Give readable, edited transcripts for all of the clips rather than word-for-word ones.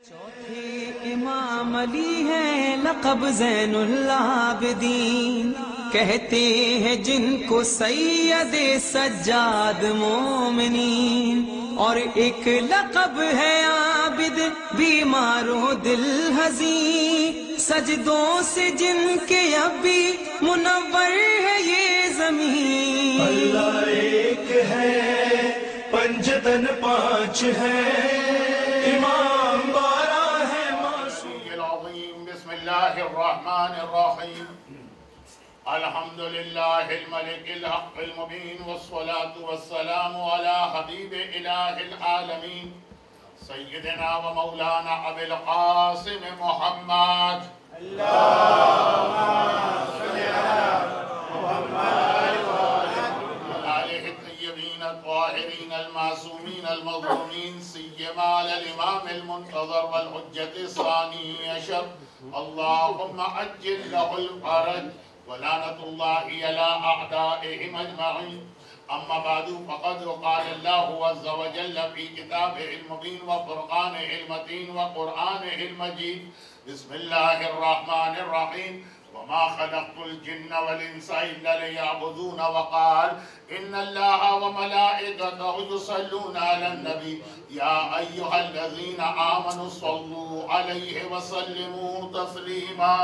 چوتھے امام علی ہیں لقب زین العابدین، کہتے ہیں جن کو سید سجاد مومنین، اور ایک لقب ہے عابد بیمار و دل حزین، سجدوں سے جن کے اب بھی منور ہے یہ زمین۔ اللہ ایک ہے پنجتن پانچ ہے، امام بارہ ہے معصوم العظیم۔ بسم اللہ الرحمن الرحیم۔ الحمدللہ الملک الحق المبین، والصلاة والسلام علی حبیب الہ العالمین، سیدنا و مولانا ابی القاسم محمد۔ اللہم صلی علی محمد آلہ الطیبین الطاہرین المعصومین المظلومین، سیما الامام المنتظر والحجة الثانی عشر، اللہم عجل لہ الفرج ولعنة الله على أعدائهم أجمعين۔ أما بعد فقد قال الله عز وجل في كتابه المبين وفرقانه المتين وقرآنه المجيد، بسم الله الرحمن الرحيم، وما خلقت الجن والإنس إلا ليعبدون، وقال إن الله وملائكته يصلون على النبي يا أيها الذين آمنوا صلوا عليه وسلموا تسليما۔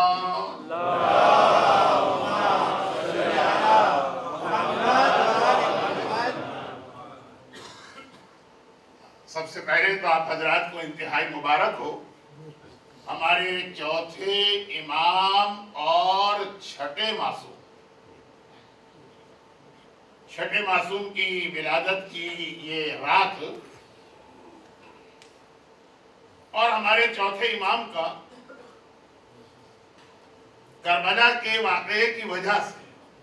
اللهم صل على محمد۔ سب سے پہلے تو آپ حضرات کو انتہائی مبارک ہو، ہمارے چوتھے امام اور چھٹے معصوم کی ولادت کی یہ رات، اور ہمارے چوتھے امام کا کربلا کے واقعے کی وجہ سے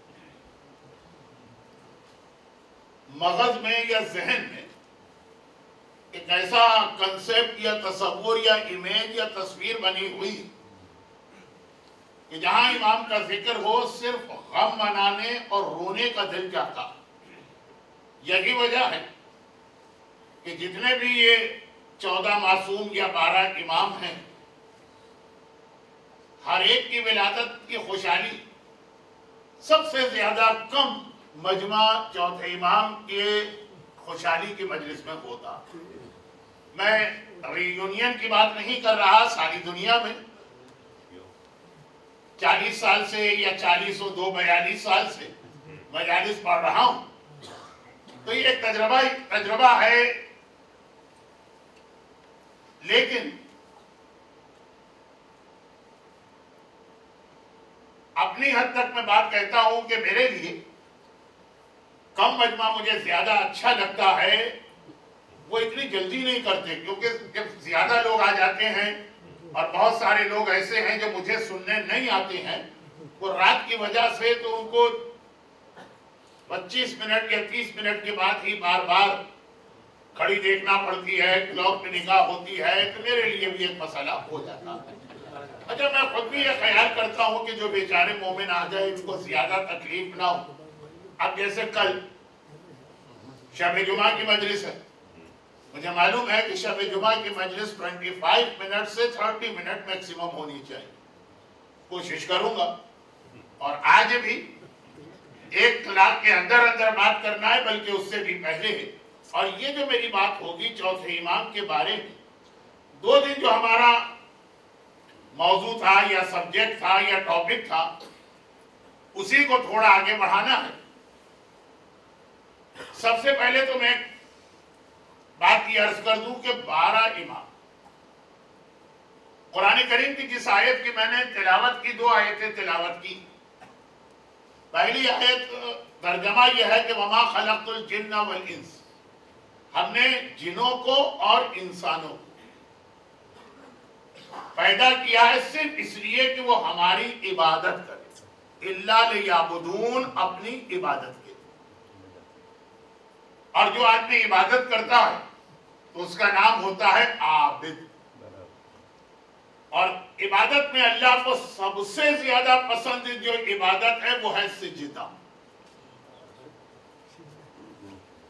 مغز میں یا ذہن میں ایک ایسا کنسیپٹ یا تصور یا امیج یا تصویر بنی ہوئی کہ جہاں امام کا ذکر ہو صرف غم منانے اور رونے کا دل چاہتا۔ یہی وجہ ہے کہ جتنے بھی یہ 14 معصوم یا 12 امام ہیں، ہر ایک کی ولادت کی خوشحالی سب سے زیادہ کم مجمع چوتھے امام کے خوشحالی کی مجلس میں ہوتا۔ میں ری یونین کی بات نہیں کر رہا، ساری دنیا میں 40 سال سے یا 42 سال سے مجالس پڑھ رہا ہوں، تو یہ ایک تجربہ ہے، لیکن اپنی حد تک میں بات کہتا ہوں کہ میرے لیے کم مجمع مجھے زیادہ اچھا لگتا ہے۔ وہ اتنی جلدی نہیں کرتے، کیونکہ جب زیادہ لوگ آ جاتے ہیں اور بہت سارے لوگ ایسے ہیں جو مجھے سننے نہیں آتے ہیں، وہ رات کی وجہ سے تو ان کو 25 منٹ یا 30 منٹ کے بعد ہی بار بار کھڑی دیکھنا پڑتی ہے، کلاک پہ نگاہ ہوتی ہے، تو میرے لیے بھی ایک مسئلہ ہو جاتا ہے۔ اچھا، میں خود بھی یہ خیال کرتا ہوں کہ جو بیچارے مومن آ جائے ان کو زیادہ تکلیف نہ ہو۔ اب جیسے کل شب جمعہ کی مجلس ہے، مجھے معلوم ہے کہ شب جمعہ کی مجلس 25 منٹ سے 30 منٹ میکسیمم ہونی چاہیے، کوشش کروں گا، اور آج بھی 1 کلاک کے اندر بات کرنا ہے، بلکہ اس سے بھی پہلے ہے۔ اور یہ جو میری بات ہوگی چوتھے امام کے بارے میں، 2 دن جو ہمارا موضوع تھا یا سبجیکٹ تھا یا ٹاپک تھا، اسی کو تھوڑا آگے بڑھانا ہے۔ سب سے پہلے تو میں بات یہ عرض کر دوں کہ 12 امام، قرآن کریم کی جس آیت کی میں نے تلاوت کی، 2 آیتیں تلاوت کی۔ پہلی آیت ترجمہ یہ ہے کہ وَمَا خَلَقْتُ الْجِنَّ وَالْإِنسِ، ہم نے جنوں کو اور انسانوں کو پیدا کیا ہے صرف اس لیے کہ وہ ہماری عبادت کرے، إِلَّا لِيَعْبُدُونَ، اپنی عبادت کے۔ اور جو آدمی عبادت کرتا ہے تو اس کا نام ہوتا ہے عابد، اور عبادت میں اللہ کو سب سے زیادہ پسند جو عبادت ہے وہ ہے سجدہ۔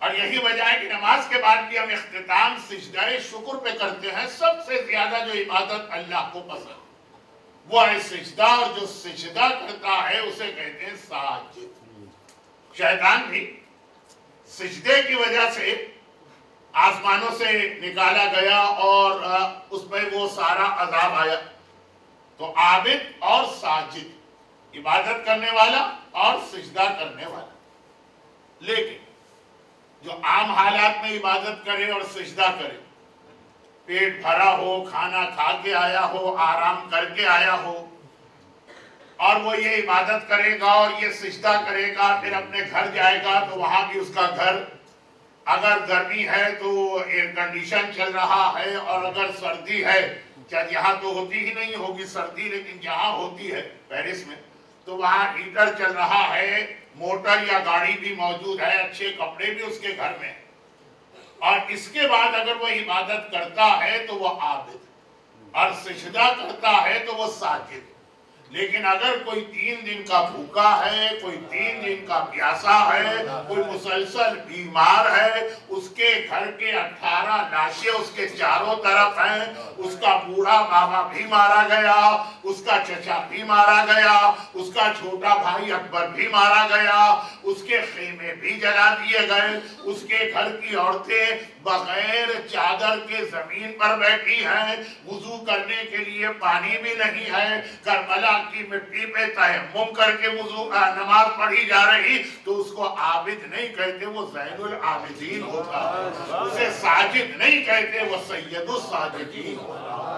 اور یہی وجہ ہے کہ نماز کے بعد بھی ہم اختتام سجدہ شکر پہ کرتے ہیں. سب سے زیادہ جو عبادت اللہ کو پسند وہ ہے سجدہ, اور جو سجدہ کرتا ہے اسے کہتے ہیں ساجد. شیطان بھی سجدے کی وجہ سے آسمانوں سے نکالا گیا اور اس پہ وہ سارا عذاب آیا. تو عابد اور ساجد, عبادت کرنے والا اور سجدہ کرنے والا. لیکن جو عام حالات میں عبادت کرے اور سجدہ کرے, پیٹ بھرا ہو, کھانا کھا کے آیا ہو, آرام کر کے آیا ہو, اور وہ یہ عبادت کرے گا اور یہ سجدہ کرے گا, پھر اپنے گھر جائے گا تو وہاں بھی اس کا گھر اگر گرمی ہے تو ایئر کنڈیشن چل رہا ہے, اور اگر سردی ہے, یہاں تو ہوتی ہی نہیں ہوگی سردی, لیکن جہاں ہوتی ہے پیرس میں تو وہاں ہیٹر چل رہا ہے, موٹر یا گاڑی بھی موجود ہے, اچھے کپڑے بھی اس کے گھر میں, اور اس کے بعد اگر وہ عبادت کرتا ہے تو وہ عابد, اور سجدہ کرتا ہے تو وہ ساجد. لیکن اگر کوئی 3 دن کا بھوکا ہے, کوئی 3 دن کا پیاسا ہے, کوئی مسلسل بیمار ہے, اس کے گھر کے 18 لاشیں اس کے چاروں طرف ہیں, اس کا بوڑھا بابا بھی مارا گیا, اس کا چچا بھی مارا گیا, اس کا چھوٹا بھائی اکبر بھی مارا گیا, اس کے خیمے بھی جلا دیے گئے, اس کے گھر کی عورتیں بغیر چادر کے زمین پر بیٹھی ہیں, وضو کرنے کے لیے پانی بھی نہیں ہے, کربلا کی مٹی پہ تیمم کر کے نماز پڑھی جا رہی, تو اس کو عابد نہیں کہتے, وہ زین العابدین ہوتا, اسے ساجد نہیں کہتے, وہ سید الساجدین ہوتا.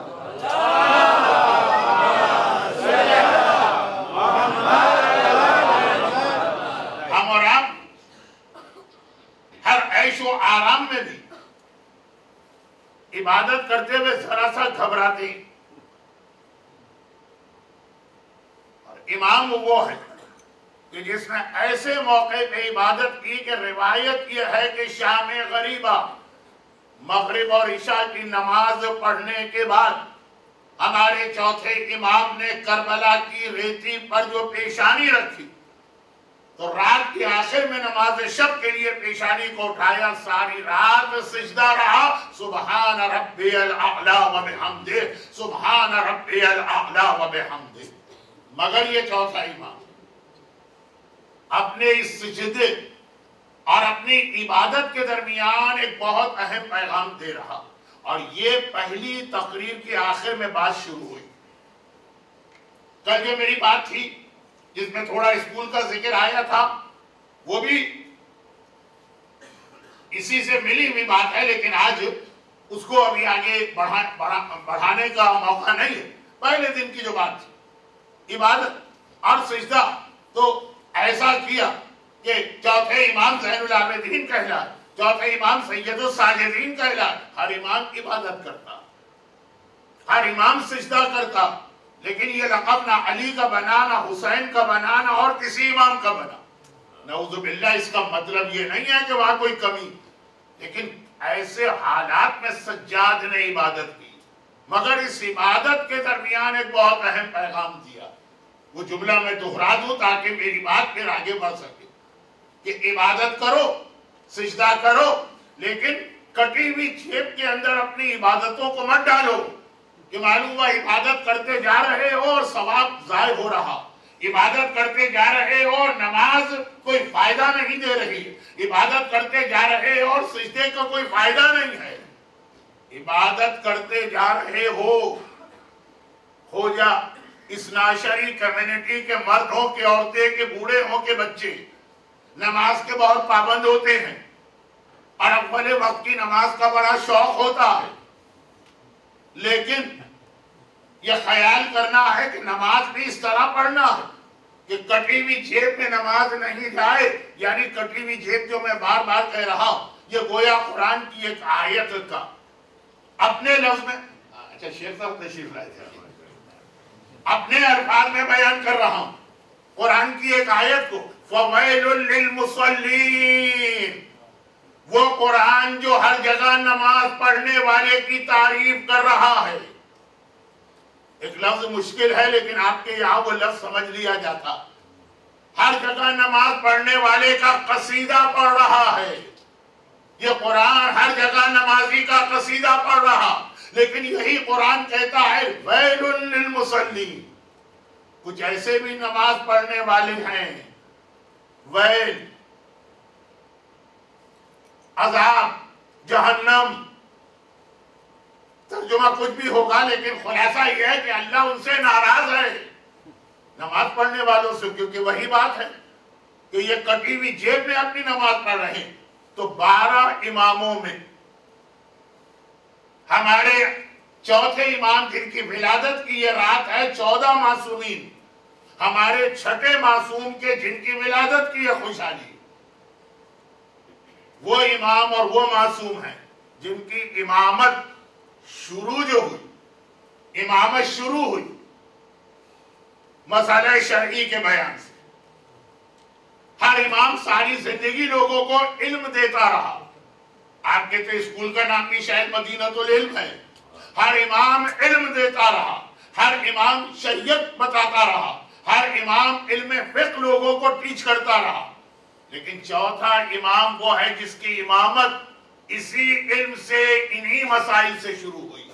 ہم اور آپ ہر عیش و آرام میں بھی عبادت کرتے ہوئے ذرا سا گھبراتے ہیں. امام وہ ہے کہ جس نے ایسے موقع پہ عبادت کی کہ روایت یہ ہے کہ شام غریبہ مغرب اور عشاء کی نماز پڑھنے کے بعد ہمارے چوتھے امام نے کربلا کی ریتی پر جو پیشانی رکھی تو رات کے آخر میں نماز شب کے لیے پیشانی کو اٹھایا, ساری رات سجدہ رہا, سبحان ربی الاعلی و بحمدہ, سبحان ربی الاعلی و بحمدہ. مگر یہ چوتھا امام اپنے اس سجدے اور اپنی عبادت کے درمیان ایک بہت اہم پیغام دے رہا, اور یہ پہلی تقریر کے آخر میں بات شروع ہوئی. کل جو میری بات تھی جس میں تھوڑا اسکول کا ذکر آیا تھا, وہ بھی اسی سے ملی ہوئی بات ہے, لیکن آج اس کو ابھی آگے بڑھانے کا موقع نہیں ہے. پہلے دن کی جو بات تھی عبادت اور سجدہ, تو ایسا کیا کہ چوتھے امام زین العابدین کہلائے, چوتھے امام سید الساجدین کہلائے. ہر امام عبادت کرتا, ہر امام سجدہ کرتا, لیکن یہ لقب نہ علی کا بنا, نہ حسین کا بنا, نہ اور کسی امام کا بنا. نعوذ باللہ, اس کا مطلب یہ نہیں ہے کہ وہاں کوئی کمی, لیکن ایسے حالات میں سجاد نے عبادت کی, مگر اس عبادت کے درمیان ایک بہت اہم پیغام دیا. وہ جملہ میں دہرا دوں تاکہ میری بات پھر آگے بڑھ سکے کہ عبادت کرو, سجدہ کرو, لیکن کٹی ہوئی جیب کے اندر اپنی عبادتوں کو مت ڈالو کہ معلوم ہوا عبادت کرتے جا رہے ہو اور ثواب ضائع ہو رہا, عبادت کرتے جا رہے ہو اور نماز کوئی فائدہ نہیں دے رہی, عبادت کرتے جا رہے ہو اور سجدے کا کوئی فائدہ نہیں ہے. عبادت کرتے جا رہے ہو جا اسناشری کمیونٹی کے مرد ہوں کہ عورتیں کہ بوڑھے ہوں کہ بچے, نماز کے بہت پابند ہوتے ہیں اور اول وقت کی نماز کا بڑا شوق ہوتا ہے, لیکن یہ خیال کرنا ہے کہ نماز بھی اس طرح پڑھنا ہے کہ کٹی ہوئی جیب میں نماز نہیں جائے. یعنی کٹی ہوئی جیب جو میں بار بار کہہ رہا ہوں, یہ گویا قرآن کی ایک آیت کا اپنے لفظ میں, اچھا شیخ صاحب تشریف لائے تھے, اپنے الفاظ میں بیان کر رہا ہوں قرآن کی ایک آیت کو, فَوَيْلٌ لِّلْمُصَلِّينَ, وہ قرآن جو ہر جگہ نماز پڑھنے والے کی تعریف کر رہا ہے. ایک لفظ مشکل ہے لیکن آپ کے یہاں وہ لفظ سمجھ لیا جاتا. ہر جگہ نماز پڑھنے والے کا قصیدہ پڑھ رہا ہے, یہ قرآن ہر جگہ نمازی کا قصیدہ پڑھ رہا، لیکن یہی قرآن کہتا ہے ویل للمصلین، کچھ ایسے بھی نماز پڑھنے والے ہیں، ویل، عذاب، جہنم، ترجمہ کچھ بھی ہوگا، لیکن خلاصہ یہ ہے کہ اللہ ان سے ناراض ہے نماز پڑھنے والوں سے، کیونکہ وہی بات ہے کہ یہ کٹی ہوئی جیب میں اپنی نماز پڑھ رہے ہیں۔ تو 12 اماموں میں ہمارے چوتھے امام جن کی ولادت کی یہ رات ہے 14 معصومین، ہمارے چھٹے معصوم کے جن کی ولادت کی یہ خوشحالی، وہ امام اور وہ معصوم ہیں جن کی امامت شروع جو ہوئی، امامت شروع ہوئی مسئلہ شرعی کے بیان سے۔ ہر امام ساری زندگی لوگوں کو علم دیتا رہا، آپ کے تو اسکول کا نام بھی شاید مدینۃ العلم ہے۔ ہر امام علم دیتا رہا، ہر امام شریعت بتاتا رہا، ہر امام علم فقہ لوگوں کو ٹیچ کرتا رہا، لیکن چوتھا امام وہ ہے جس کی امامت اسی علم سے، انہی مسائل سے شروع ہوئی۔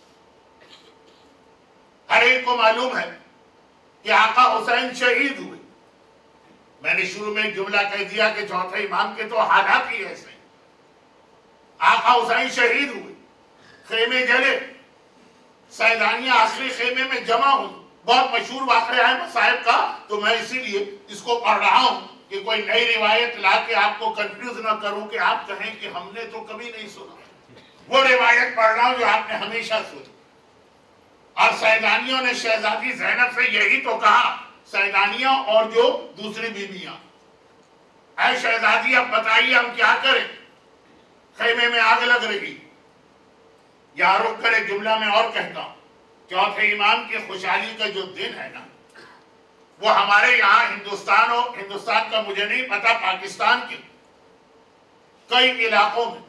ہر ایک کو معلوم ہے کہ آقا حسین شہید ہوئے۔ میں نے شروع میں ایک جملہ کہہ دیا کہ چوتھے امام کے تو حالات ہی ایسے ہیں۔ آقا حسین شہید ہوئے، خیمے جلے، سیدانیاں آخری خیمے میں جمع ہوئی، بہت مشہور واقعہ ہے مصائب کا، تو میں اسی لیے اس کو پڑھ رہا ہوں کہ کوئی نئی روایت لا کے آپ کو کنفیوز نہ کروں کہ آپ کہیں کہ ہم نے تو کبھی نہیں سنا۔ وہ روایت پڑھ رہا ہوں جو آپ نے ہمیشہ سنی۔ اور سیدانیوں نے شہزادی زینب سے یہی تو کہا، سیدانیاں اور جو دوسری بیویاں، اے شہزادی اب بتائیے ہم کیا کریں، خیمے میں آگ لگ رہی۔ یا رک کر ایک جملہ میں اور کہتا ہوں، چوتھے امام کی خوشحالی کا جو دن ہے نا، وہ ہمارے یہاں ہندوستان کا مجھے نہیں پتا، پاکستان کے کئی علاقوں میں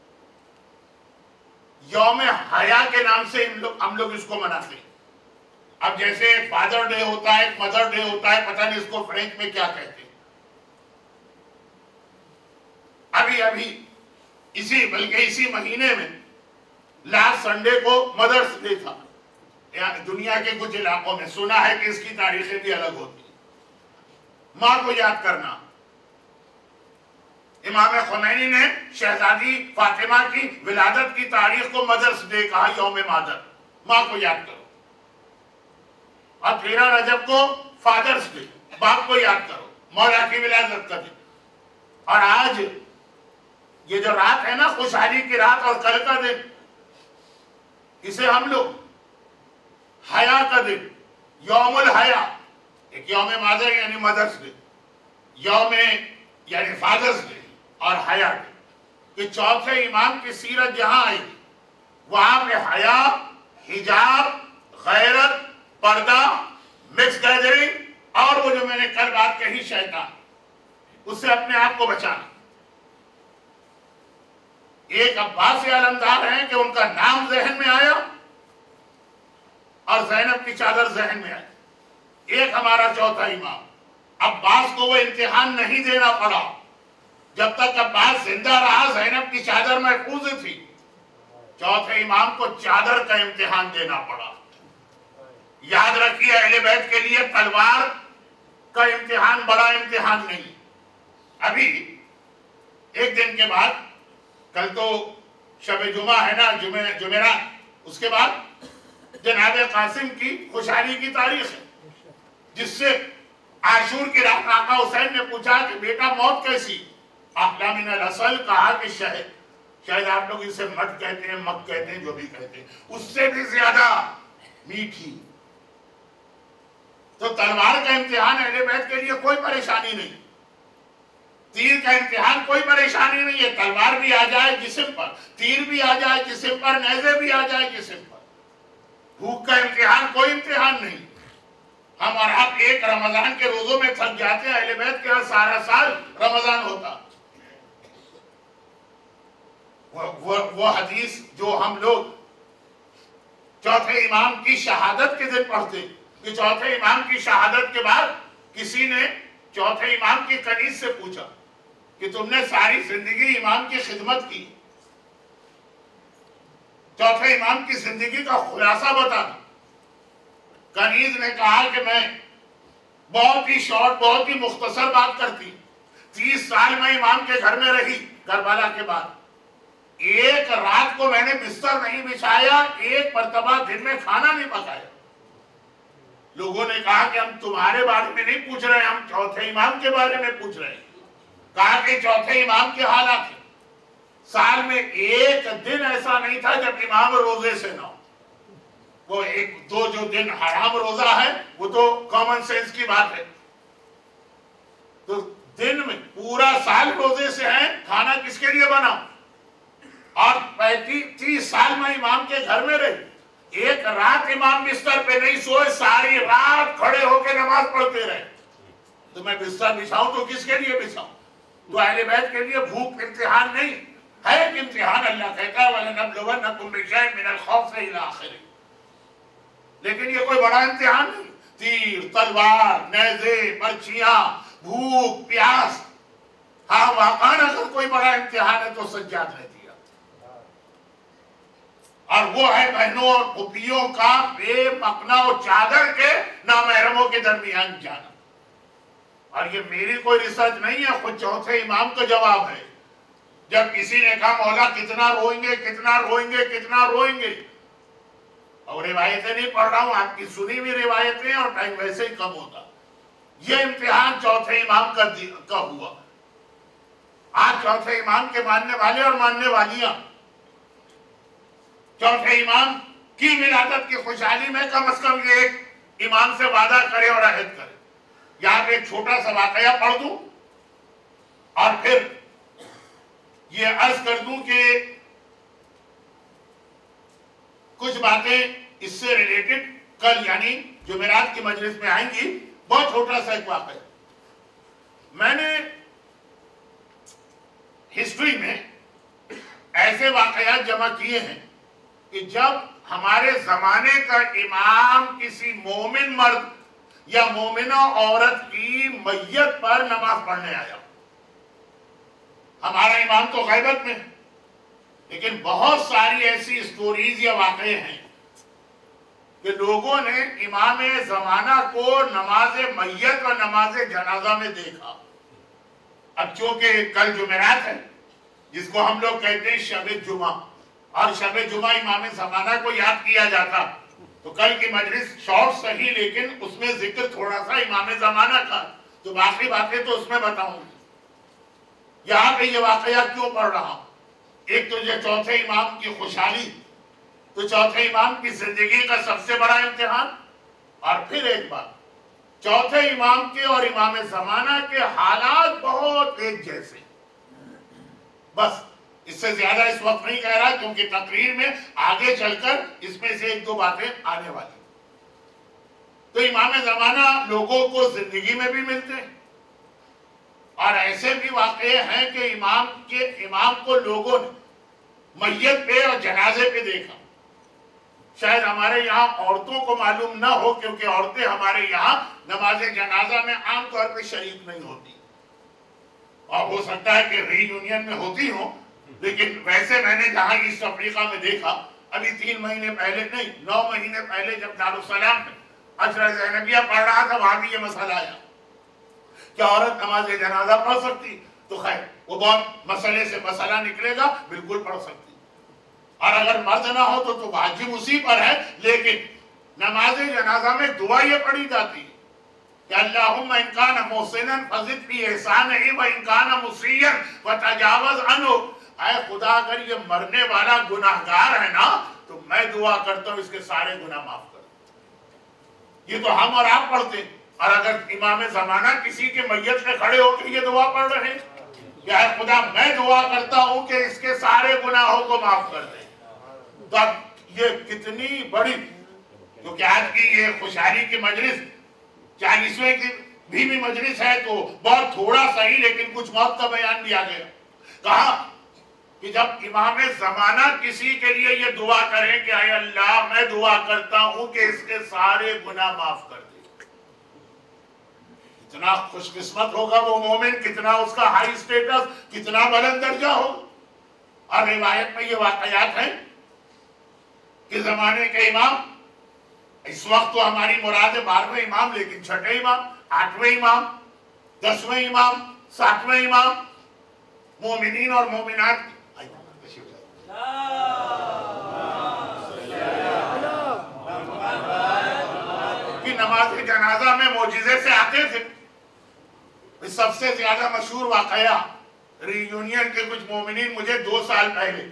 یوم حیا کے نام سے ہم لوگ اس کو مناتے ہیں۔ اب جیسے ایک فادر ڈے ہوتا ہے، ایک مدر ڈے ہوتا ہے، پتہ نہیں اس کو فرینچ میں کیا کہتے ہیں۔ ابھی بلکہ اسی مہینے میں لاسٹ سنڈے کو مدرس ڈے تھا۔ دنیا کے کچھ علاقوں میں سنا ہے کہ اس کی تاریخیں بھی الگ ہوتی ہیں۔ ماں کو یاد کرنا، امام خمینی نے شہزادی فاطمہ کی ولادت کی تاریخ کو مدرس ڈے کہا، یوم مادر، ماں کو یاد کرو۔ اور 13 رجب کو فادرز ڈے، باپ کو یاد کرو، مولا کی ولادت کا دن۔ اور آج یہ جو رات ہے نا، خوشحالی کی رات، اور کل کا دن، اسے ہم لوگ حیا کا دن، یوم الحیا، ایک یوم مادر یعنی مدرس ڈے، یوم یعنی فادرز ڈے، اور حیا ڈے، کہ چوتھے امام کی سیرت جہاں آئی وہاں پہ حیا، حجاب، غیرت، پردہ، مکس گیدرنگ، اور وہ جو میں نے کل بات کہی شیطان، اس سے اپنے آپ کو بچانا۔ ایک عباس علمدار ہیں کہ ان کا نام ذہن میں آیا اور زینب کی چادر ذہن میں آئی۔ ایک ہمارا چوتھا امام، عباس کو وہ امتحان نہیں دینا پڑا، جب تک عباس زندہ رہا زینب کی چادر محفوظ تھی۔ چوتھے امام کو چادر کا امتحان دینا پڑا۔ یاد رکھیے اہل بیت کے لیے تلوار کا امتحان بڑا امتحان نہیں۔ ابھی ایک دن کے بعد، کل تو شب جمعہ ہے نا، جمعرات، اس کے بعد جناب قاسم کی خوشحالی کی تاریخ ہے، جس سے عاشور کی رات آقا حسین نے پوچھا کہ بیٹا موت کیسی؟ احلی من الاصل، کہا کہ شاید آپ لوگ اسے مٹ کہتے ہیں، مک کہتے ہیں، جو بھی کہتے ہیں، اس سے بھی زیادہ میٹھی۔ تو تلوار کا امتحان اہل بیت کے لیے کوئی پریشانی نہیں، تیر کا امتحان کوئی پریشانی نہیں ہے، تلوار بھی آ جائے جسم پر، تیر بھی آ جائے جسم پر، نیزے بھی آ جائے جسم پر۔ بھوک کا امتحان کوئی امتحان نہیں۔ ہم اور آپ ایک رمضان کے روزوں میں تھک جاتے ہیں، اہل بیت کے یہاں سارا سال رمضان ہوتا۔ وہ حدیث جو ہم لوگ چوتھے امام کی شہادت کے دن پڑھتے، کہ چوتھے امام کی شہادت کے بعد کسی نے چوتھے امام کی کنیز سے پوچھا کہ تم نے ساری زندگی امام کی خدمت کی. چوتھے امام کی زندگی کا خلاصہ بتا دو. کنیز نے کہا کہ میں بہت ہی شارٹ، بہت ہی مختصر بات کرتی. 30 سال میں امام کے گھر میں رہی کربلا کے بعد. ایک رات کو میں نے بستر نہیں بچھایا، ایک مرتبہ دن میں کھانا نہیں پکایا. لوگوں نے کہا کہ ہم تمہارے بارے میں نہیں پوچھ رہے، ہم چوتھے امام کے بارے میں پوچھ رہے ہیں. کہا کہ چوتھے امام کے حالات ہیں. سال میں ایک دن ایسا نہیں تھا جب امام روزے سے نہ ہو. وہ ایک دو جو دن حرام روزہ ہے وہ تو کامن سینس کی بات ہے. تو دن میں پورا سال روزے سے ہیں، کھانا کس کے لیے بنا؟ اور 30 سال میں امام کے گھر میں رہی. ایک رات امام بستر پہ نہیں سوئے، ساری رات کھڑے ہو کے نماز پڑھتے رہے. تو میں بستر بچھاؤں تو کس کے لیے بچھاؤں؟ تو اہل بیت کے لیے بھوک امتحان نہیں ہے، ایک امتحان. اللہ کہتا ہے وَلَنَبْلُوَنَّكُمْ بِشَيْءٍ مِنَ الْخَوْفِ إِلَى آخِرِهِ. لیکن یہ کوئی بڑا امتحان نہیں. تیر، تلوار، نیزے، برچیاں، بھوک، پیاس. ہاں واقعاً اگر کوئی بڑا امتحان ہے تو سجاد نے دیا. اور وہ ہے بہنوں اور پھوپھیوں کا بے مکنا و چادر کے نامحرموں کے درمیان جانا. اور یہ میری کوئی ریسرچ نہیں ہے، خود چوتھے امام کا جواب ہے. جب کسی نے کہا مولا کتنا روئیں گے، کتنا روئیں گے، کتنا روئیں گے. اور روایتیں نہیں پڑھ رہا ہوں، آپ کی سنی ہوئی روایتیں، اور ٹائم ویسے ہی کم ہوتا. یہ امتحان چوتھے امام کا ہوا. آج چوتھے امام کے ماننے والے اور ماننے والیاں چوتھے امام کی ولادت کی خوشحالی میں کم از کم یہ ایک امام سے وعدہ کرے اور عہد کرے. یہاں پہ ایک چھوٹا سا واقعہ پڑھ دوں اور پھر یہ عرض کر دوں کہ کچھ باتیں اس سے ریلیٹڈ کل یعنی جمعرات کی مجلس میں آئیں گی. بہت چھوٹا سا ایک واقعہ. میں نے ہسٹری میں ایسے واقعات جمع کیے ہیں کہ جب ہمارے زمانے کا امام کسی مومن مرد یا مومنہ عورت کی میت پر نماز پڑھنے آیا. ہمارا امام تو غیبت میں، لیکن بہت ساری ایسی سٹوریز یا واقعے ہیں کہ لوگوں نے امام زمانہ کو نماز میت اور نماز جنازہ میں دیکھا. اب چونکہ کل جمعرات ہے جس کو ہم لوگ کہتے ہیں شب جمعہ، اور شب جمعہ امام زمانہ کو یاد کیا جاتا، تو کل کی مجلس شارٹ صحیح لیکن اس میں ذکر تھوڑا سا امام زمانہ کا، تو باقی باتیں تو اس میں بتاؤں گی. یہاں پہ یہ واقعہ کیوں پڑھ رہا ہوں؟ ایک تو یہ چوتھے امام کی خوشحالی، تو چوتھے امام کی زندگی کا سب سے بڑا امتحان. اور پھر ایک بات، چوتھے امام کے اور امام زمانہ کے حالات بہت ایک جیسے. بس اس سے زیادہ اس وقت نہیں کہہ رہا کیونکہ تقریر میں آگے چل کر اس میں سے ایک دو باتیں آنے والی. تو امام زمانہ لوگوں کو زندگی میں بھی ملتے ہیں، اور ایسے بھی واقعے ہیں کہ امام کو لوگوں نے میت پہ اور جنازے پہ دیکھا. شاید ہمارے یہاں عورتوں کو معلوم نہ ہو کیونکہ عورتیں ہمارے یہاں نماز جنازہ میں عام طور پہ شریک نہیں ہوتی، اور ہو سکتا ہے کہ ری یونین میں ہوتی ہوں، لیکن ویسے میں نے جہاں ایسٹ افریقہ میں دیکھا، ابھی 3 مہینے پہلے نہیں 9 مہینے پہلے جب دارالسلام میں عشرہ زینبیہ پڑھ رہا تھا، وہاں بھی یہ مسئلہ آیا کہ عورت نماز جنازہ پڑھ سکتی. تو خیر وہ بہت مسئلے سے مسئلہ نکلے گا، بالکل پڑھ سکتی. اور اگر مرد نہ ہو تو واجب اسی پر ہے، لیکن نماز جنازہ میں دعا یہ پڑھی جاتی ہے کہ اللہم ان کان محسنا فزد فی احسانہ وان کان مسیئا فتجاوز عنہ. اے خدا اگر یہ مرنے والا گناہگار ہے نا تو میں دعا کرتا ہوں اس کے سارے گناہ معاف کر. یہ تو ہم اور آپ پڑھتے ہیں. اور اگر امام زمانہ کسی کے میت میں کھڑے ہو کے یہ دعا پڑھ رہے ہیں کہ اے خدا میں دعا کرتا ہوں کہ اس کے سارے گناہوں کو معاف کر دے. تو اب یہ کتنی بڑی، کیونکہ آج کی یہ خوشحالی کی مجلس 40ویں کی بھی مجلس ہے تو بہت تھوڑا صحیح لیکن کچھ موت کا بیان دیا گیا. کہا کہ جب امام زمانہ کسی کے لیے یہ دعا کریں کہ اے اللہ میں دعا کرتا ہوں کہ اس کے سارے گناہ معاف کر دے. کتنا خوش قسمت ہوگا وہ مومن، کتنا اس کا ہائی سٹیٹس، کتنا بلند درجہ ہوگا۔ اور روایت میں یہ واقعات ہیں کہ زمانے کے امام، اس وقت تو ہماری مراد 12ویں امام، لیکن 6ٹھے امام، 8ویں امام، 10ویں امام، 7ویں امام، مومنین اور مومنات کی نماز جنازہ میں معجزے سے آتے تھے۔ سب سے زیادہ مشہور واقعہ ری یونین کے کچھ مومنین مجھے 2 سال پہلے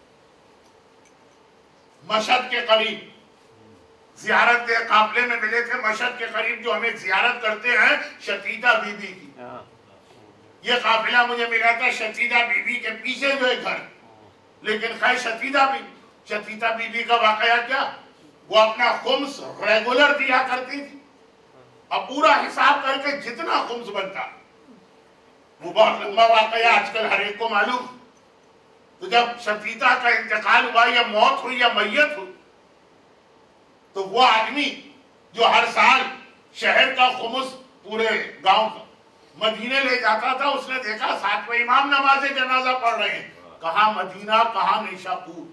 مشہد کے قریب زیارت کے قافلے میں ملے تھے۔ مشہد کے قریب جو ہم ایک زیارت کرتے ہیں شتیدہ بی بی کی، یہ قافلہ مجھے ملا تھا شتیدہ بی بی کے پیچھے جو ہے گھر، لیکن خیر شتیدہ بی بی کا واقعہ کیا، وہ اپنا خمس ریگولر دیا کرتی تھی، اب پورا حساب کر کے جتنا خمس بنتا، وہ بہت لمبا واقعہ آج کل ہر ایک کو معلوم۔ تو جب شتیدہ کا انتقال ہوا یا موت ہوئی یا میت ہوئی، تو وہ آدمی جو ہر سال شہر کا خمس پورے گاؤں کا مدینے لے جاتا تھا، اس نے دیکھا 7ویں امام نماز جنازہ پڑھ رہے ہیں، کہاں مدینہ کہاں نیشاپور۔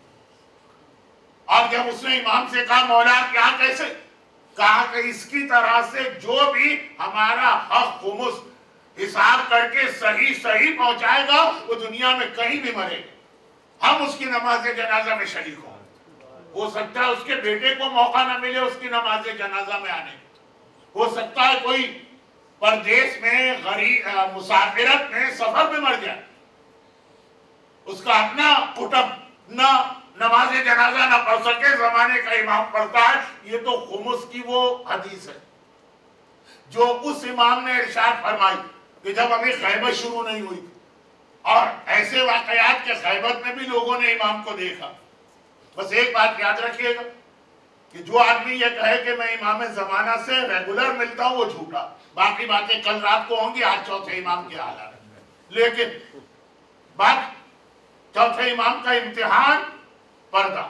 اور جب اس نے امام سے کہا مولا کیا کیسے، کہا کہ اس کی طرح سے جو بھی ہمارا حق خمس حساب کر کے صحیح پہنچائے گا وہ دنیا میں کہیں بھی مرے گا، ہم اس کی نماز جنازہ میں شریک ہوں۔ ہو سکتا ہے اس کے بیٹے کو موقع نہ ملے اس کی نماز جنازہ میں آنے، ہو سکتا ہے کوئی پردیس میں غریب مسافرت میں سفر میں مر جائے، اس کا اپنا کٹب نہ نماز جنازہ نہ پڑھ سکے، زمانے کا امام پڑھتا ہے۔ یہ تو خمس کی وہ حدیث ہے جو اس امام نے ارشاد فرمائی کہ جب ابھی غیبت شروع نہیں ہوئی تھی، اور ایسے واقعات کے غیبت میں بھی لوگوں نے امام کو دیکھا۔ بس ایک بات یاد رکھیے گا کہ جو آدمی یہ کہے کہ میں امام زمانہ سے ریگولر ملتا ہوں وہ جھوٹا، باقی باتیں کل رات کو ہوں گی، آج چوتھے امام کے حالات ہے۔ لیکن بات چوتھے امام کا امتحان پردہ،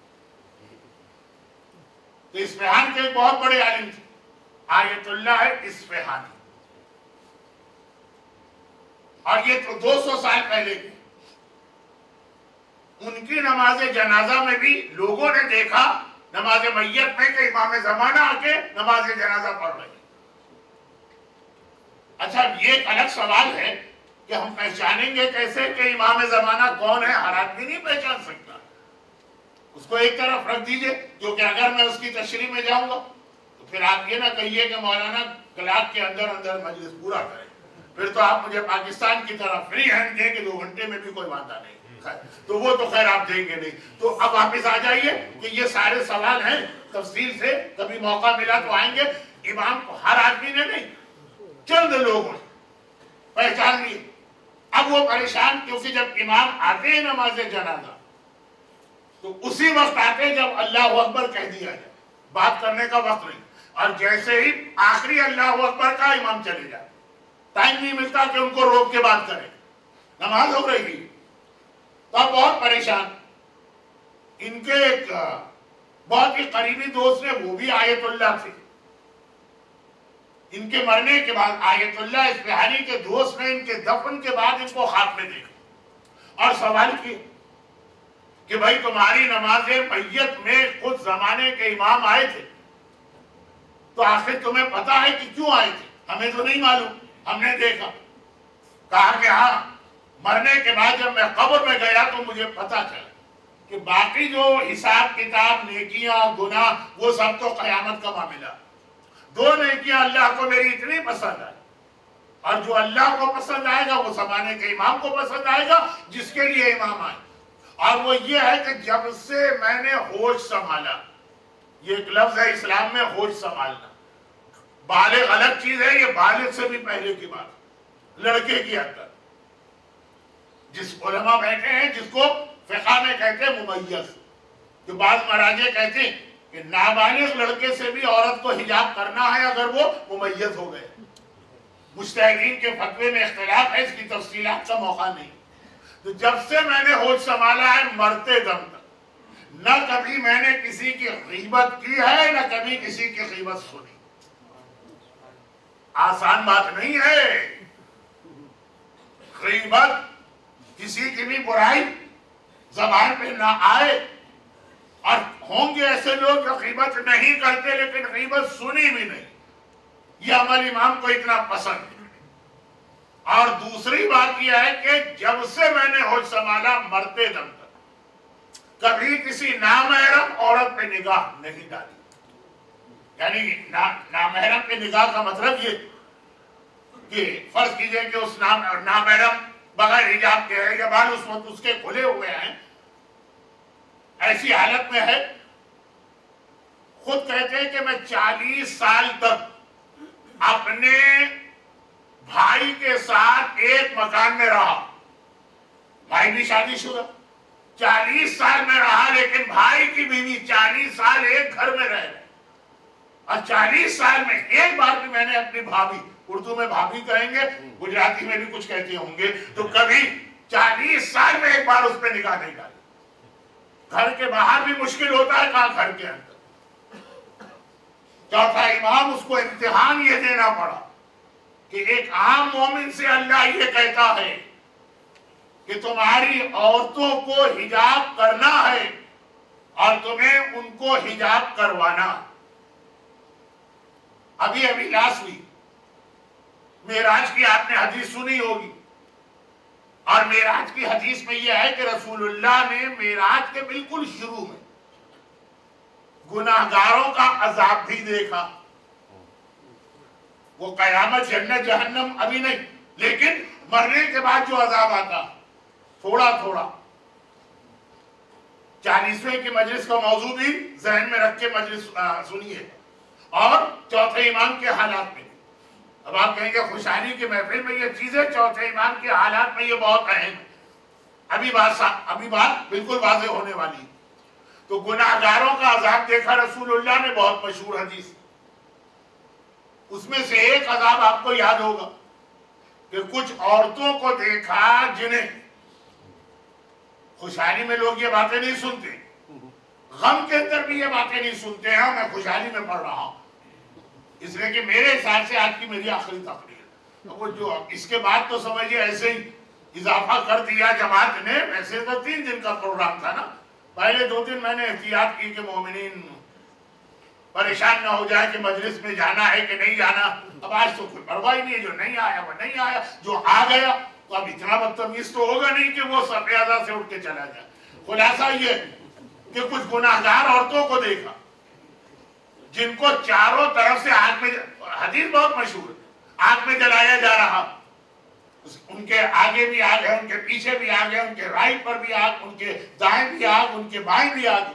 تو اصفہان کے ایک بہت بڑے عالم تھے آیت اللہ اصفہانی، اور یہ تو 200 سال پہلے کی، ان کی نماز جنازہ میں بھی لوگوں نے دیکھا نماز میت میں کہ امام زمانہ آ کے نماز جنازہ پڑھ رہے ہیں۔ اچھا یہ ایک الگ سوال ہے کہ ہم پہچانیں گے کیسے کہ امام زمانہ کون ہے؟ ہر آدمی نہیں پہچان سکتا، اس کو ایک طرف رکھ دیجئے، کیونکہ اگر میں اس کی تشریح میں جاؤں گا تو پھر آپ یہ نہ کہیے کہ مولانا کلاس کے اندر مجلس پورا کرے، پھر تو آپ مجھے پاکستان کی طرف فری ہینڈ دیں کہ 2 گھنٹے میں بھی کوئی وعدہ نہیں، تو وہ تو خیر آپ دیں گے نہیں۔ تو اب واپس آ جائیے کہ یہ سارے سوال ہیں تفصیل سے، کبھی موقع ملا تو آئیں گے۔ امام کو ہر آدمی نے نہیں، چند لوگوں نے پہچان لیے۔ اب وہ پریشان، کیونکہ جب امام آتے ہیں نماز جنازہ تو اسی وقت آتے جب اللہ اکبر کہہ دیا جائے، بات کرنے کا وقت نہیں، اور جیسے ہی آخری اللہ اکبر کا امام چلے جائے، ٹائم نہیں ملتا کہ ان کو روک کے بات کریں، نماز ہو رہی ہے۔ تو اب بہت پریشان، ان کے ایک بہت ہی قریبی دوست نے، وہ بھی آیت اللہ تھے، ان کے مرنے کے بعد آیت اللہ اصفہانی کے دوست نے ان کے دفن کے بعد ان کو خواب میں دیکھا اور سوال کیا کہ بھائی تمہاری نماز میت میں خود زمانے کے امام آئے تھے، تو آخر تمہیں پتا ہے کہ کیوں آئے تھے؟ ہمیں تو نہیں معلوم، ہم نے دیکھا۔ کہا کہ ہاں، مرنے کے بعد جب میں قبر میں گیا تو مجھے پتا چلا کہ باقی جو حساب کتاب نیکیاں گناہ وہ سب تو قیامت کا معاملہ، 2 نیکیاں اللہ کو میری اتنی پسند آئی، اور جو اللہ کو پسند آئے گا وہ زمانے کے امام کو پسند آئے گا جس کے لیے امام آئے، اور وہ یہ ہے کہ جب سے میں نے ہوش سنبھالا، یہ ایک لفظ ہے اسلام میں ہوش سنبھالنا، بالغ الگ چیز ہے، یہ بالغ سے بھی پہلے کی بات، لڑکے کی حد تک، جس علماء بیٹھے ہیں جس کو فقہ میں کہتے ہیں ممیز، جو بعض مراجع کہتے ہیں کہ نابالغ لڑکے سے بھی عورت کو حجاب کرنا ہے اگر وہ ممیز ہو گئے۔ مجتہدین کے فتوے میں اختلاف ہے، اس کی تفصیلات کا موقع نہیں۔ تو جب سے میں نے ہوش سنبھالا ہے مرتے دم تک نہ کبھی میں نے کسی کی غیبت کی ہے نہ کبھی کسی کی غیبت سنی۔ آسان بات نہیں ہے. غیبت کسی کی بھی برائی زبان پہ نہ آئے. اور ہوں گے ایسے لوگ جو غیبت نہیں کرتے لیکن غیبت سنی بھی نہیں. یہ عمل امام کو اتنا پسند ہے. اور دوسری بات یہ ہے کہ جب سے میں نے ہوش سنبھالا مرتے دم تک کبھی کسی نامحرم عورت پہ نگاہ نہیں ڈالی. یعنی نامحرم پہ نگاہ کا مطلب یہ کہ فرض کیجئے کہ اس نامحرم بغیر حجاب کے ہے یا بال اس وقت اس کے کھلے ہوئے ہیں, ایسی حالت میں ہے. خود کہتے ہیں کہ میں 40 سال تک اپنے بھائی کے ساتھ ایک مکان میں رہا. بھائی بھی شادی شدہ, 40 سال میں رہا, لیکن بھائی کی بیوی 40 سال ایک گھر میں رہ رہے. اور 40 سال میں ایک بار بھی میں نے اپنی بھابھی, اردو میں بھابھی کہیں گے, گجراتی میں بھی کچھ کہتے ہوں گے, تو کبھی 40 سال میں ایک بار اس پہ نگاہ نہیں ڈالی. گھر کے باہر بھی مشکل ہوتا ہے, کہاں گھر کے اندر. چوتھا امام, اس کو امتحان یہ دینا پڑا کہ ایک عام مومن سے اللہ یہ کہتا ہے کہ تمہاری عورتوں کو حجاب کرنا ہے اور تمہیں ان کو حجاب کروانا. ابھی لاسٹ ویک معراج کی آپ نے حدیث سنی ہوگی, اور معراج کی حدیث میں یہ ہے کہ رسول اللہ نے معراج کے بالکل شروع میں گناہگاروں کا عذاب بھی دیکھا. وہ قیامت جنت جہنم ابھی نہیں, لیکن مرنے کے بعد جو عذاب آتا تھوڑا تھوڑا. 40ویں کی مجلس کا موضوع بھی ذہن میں رکھ کے مجلس سنیے. اور چوتھے امام کے حالات میں, اب آپ کہیں گے خوشحالی کی محفل میں یہ چیزیں, چوتھے امام کے حالات میں یہ بہت اہم ہے. ابھی بات بالکل واضح ہونے والی. تو گناہگاروں کا عذاب دیکھا رسول اللہ نے, بہت مشہور حدیث. اس میں سے ایک عذاب آپ کو یاد ہوگا کہ کچھ عورتوں کو دیکھا جنہیں, خوشحالی میں لوگ یہ باتیں نہیں سنتے, غم کے اندر بھی یہ باتیں نہیں سنتے ہیں. میں خوشحالی میں پڑھ رہا ہوں اس لیے کہ میرے حساب سے آج کی میری آخری تقریر. وہ جو اس کے بعد تو سمجھئے ایسے ہی اضافہ کر دیا جماعت نے. ویسے تو 3 دن کا پروگرام تھا نا. پہلے 2 دن میں نے احتیاط کی کہ مومنین پریشان نہ ہو جائے کہ مجلس میں جانا ہے کہ نہیں جانا. اب آج تو کوئی پرواہ ہی نہیں ہے, جو نہیں آیا وہ نہیں آیا, جو آ گیا تو اب اتنا بدتمیز تو ہوگا نہیں کہ وہ سفیدہ سے اٹھ کے چلا جائے. خلاصہ یہ کہ کچھ گناہگار عورتوں کو دیکھا جن کو چاروں طرف سے آگ میں, حدیث بہت مشہور ہے, آگ میں جلایا جا رہا. ان کے آگے بھی آگ ہے, ان کے پیچھے بھی آگ ہے, ان کے رائٹ پر بھی آگ, ان کے دائیں بھی آگ, ان کے بائیں بھی آگ.